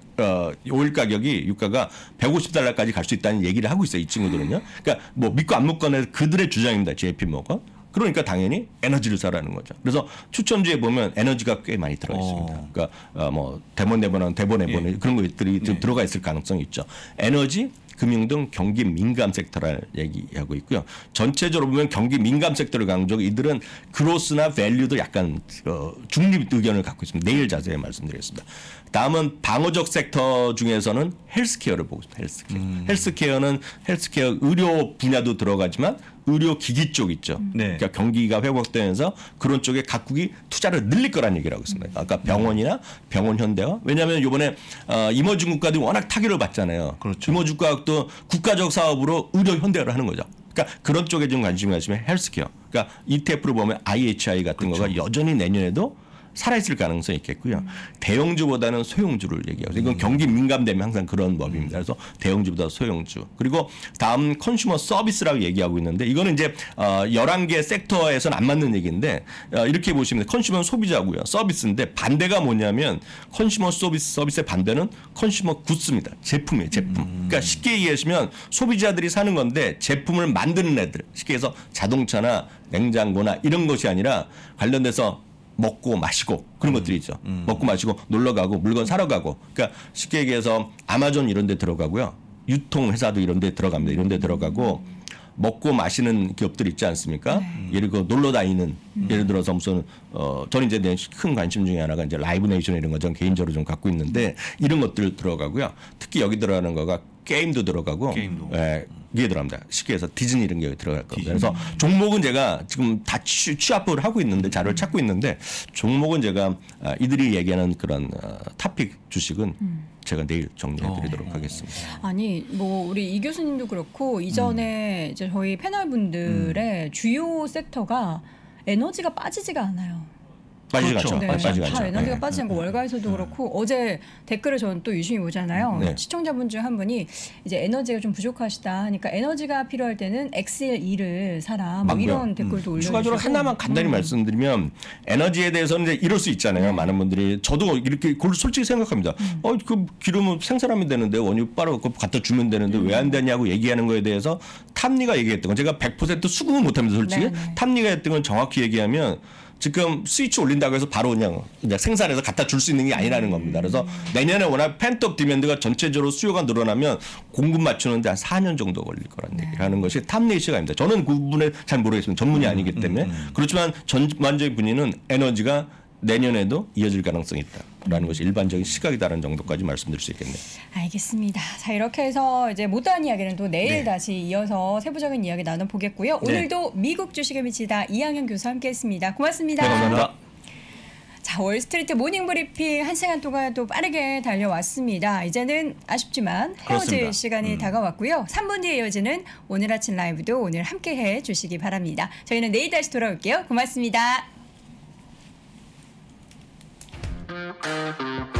오일 가격이 유가가 150달러까지 갈 수 있다는 얘기를 하고 있어요. 이 친구들은요. 그러니까 뭐 믿고 안 믿고는 그들의 주장입니다. JP모건. 그러니까 당연히 에너지를 사라는 거죠. 그래서 추천주에 보면 에너지가 꽤 많이 들어 있습니다. 그러니까 뭐 대본 그런 것들이 들어가 있을 가능성이 있죠. 에너지, 금융 등 경기 민감 섹터를 얘기하고 있고요. 전체적으로 보면 경기 민감 섹터를 강조하고 이들은 그로스나 밸류도 약간 중립 의견을 갖고 있습니다. 내일 자세히 말씀드리겠습니다. 다음은 방어적 섹터 중에서는 헬스케어를 보고 있습니다. 헬스케어는 헬스케어 의료 분야도 들어가지만 의료 기기 쪽 있죠. 그러니까 경기가 회복되면서 그런 쪽에 각국이 투자를 늘릴 거라는 얘기를 하고 있습니다. 아까 병원이나 병원 현대화. 왜냐하면 이번에 이머징 국가들이 워낙 타격을 받잖아요. 그렇죠. 이머징 국가도 국가적 사업으로 의료 현대화를 하는 거죠. 그러니까 그런 쪽에 좀 관심이 가시면 헬스케어. 그러니까 ETF로 보면 IHI 같은 거가 여전히 내년에도 살아있을 가능성이 있겠고요. 대형주보다는 소형주를 얘기하고 이건 경기 민감되면 항상 그런 법입니다. 그래서 대형주보다 소형주. 그리고 다음 컨슈머 서비스라고 얘기하고 있는데 이거는 이제 11개 섹터에서는 안 맞는 얘기인데 이렇게 보시면 컨슈머는 소비자고요. 서비스인데 반대가 뭐냐면 컨슈머 서비스의 반대는 컨슈머 굿스입니다. 제품이에요. 제품. 그러니까 쉽게 얘기하시면 소비자들이 사는 건데 제품을 만드는 애들. 쉽게 해서 자동차나 냉장고나 이런 것이 아니라 관련돼서 먹고 마시고 그런 것들이 있죠. 먹고 마시고 놀러 가고 물건 사러 가고. 그러니까 쉽게 얘기해서 아마존 이런 데 들어가고요. 유통회사도 이런 데 들어갑니다. 이런 데 들어가고 먹고 마시는 기업들 있지 않습니까? 예를 들어 놀러 다니는 예를 들어서 무슨 저는 이제 큰 관심 중에 하나가 이제 라이브 네이션 이런 거 전 개인적으로 좀 갖고 있는데 이런 것들 들어가고요. 특히 여기 들어가는 거가 게임도 들어가고 이게 들어갑니다. 쉽게 해서 디즈니 이런 게 들어갈 겁니다. 그래서 종목은 제가 지금 다 취합을 하고 있는데 자료를 찾고 있는데 종목은 제가 이들이 얘기하는 그런 탑픽 주식은 제가 내일 정리해드리도록 하겠습니다. 아니 뭐 우리 이 교수님도 그렇고 이전에 이제 저희 패널분들의 주요 섹터가 에너지가 빠지지가 않아요. 빠지지 않죠. 네, 빠지지 않죠. 다 에너지가 빠지지 않고 월가에서도 그렇고 어제 댓글을 저는 또 유심히 보잖아요. 시청자분 중 한 분이 이제 에너지가 좀 부족하시다 하니까 에너지가 필요할 때는 XL2를 사라 뭐 이런 댓글도 올려주시고 추가적으로 하나만 간단히 말씀드리면 에너지에 대해서는 이제 이럴 수 있잖아요. 많은 분들이 저도 이렇게 그걸 솔직히 생각합니다. 그 기름은 생산하면 되는데 원유 빨아 갖다 주면 되는데 왜 안 되냐고 얘기하는 거에 대해서 탐리가 얘기했던 건 제가 100% 수긍은 못합니다. 솔직히 탐리가 했던 건 정확히 얘기하면 지금 스위치 올린다고 해서 바로 그냥 생산해서 갖다 줄 수 있는 게 아니라는 겁니다. 그래서 내년에 워낙 펜트업 디맨드가 전체적으로 수요가 늘어나면 공급 맞추는데 한 4년 정도 걸릴 거란 얘기를 하는 것이 탐리 시각입니다. 저는 그 부분에 잘 모르겠습니다. 전문이 아니기 때문에. 그렇지만 전반적인 분위기는 에너지가 내년에도 이어질 가능성이 있다라는 것이 일반적인 시각이다라는 정도까지 말씀드릴 수 있겠네요. 알겠습니다. 자 이렇게 해서 이제 못다한 이야기는 또 내일 다시 이어서 세부적인 이야기 나눠보겠고요. 오늘도 미국 주식에 미치다 이항현 교수와 함께했습니다. 고맙습니다. 네, 감사합니다. 자 월스트리트 모닝 브리핑 1시간 동안 또 빠르게 달려왔습니다. 이제는 아쉽지만 헤어질 시간이 다가왔고요. 3분 뒤에 이어지는 오늘 아침 라이브도 오늘 함께해 주시기 바랍니다. 저희는 내일 다시 돌아올게요. 고맙습니다.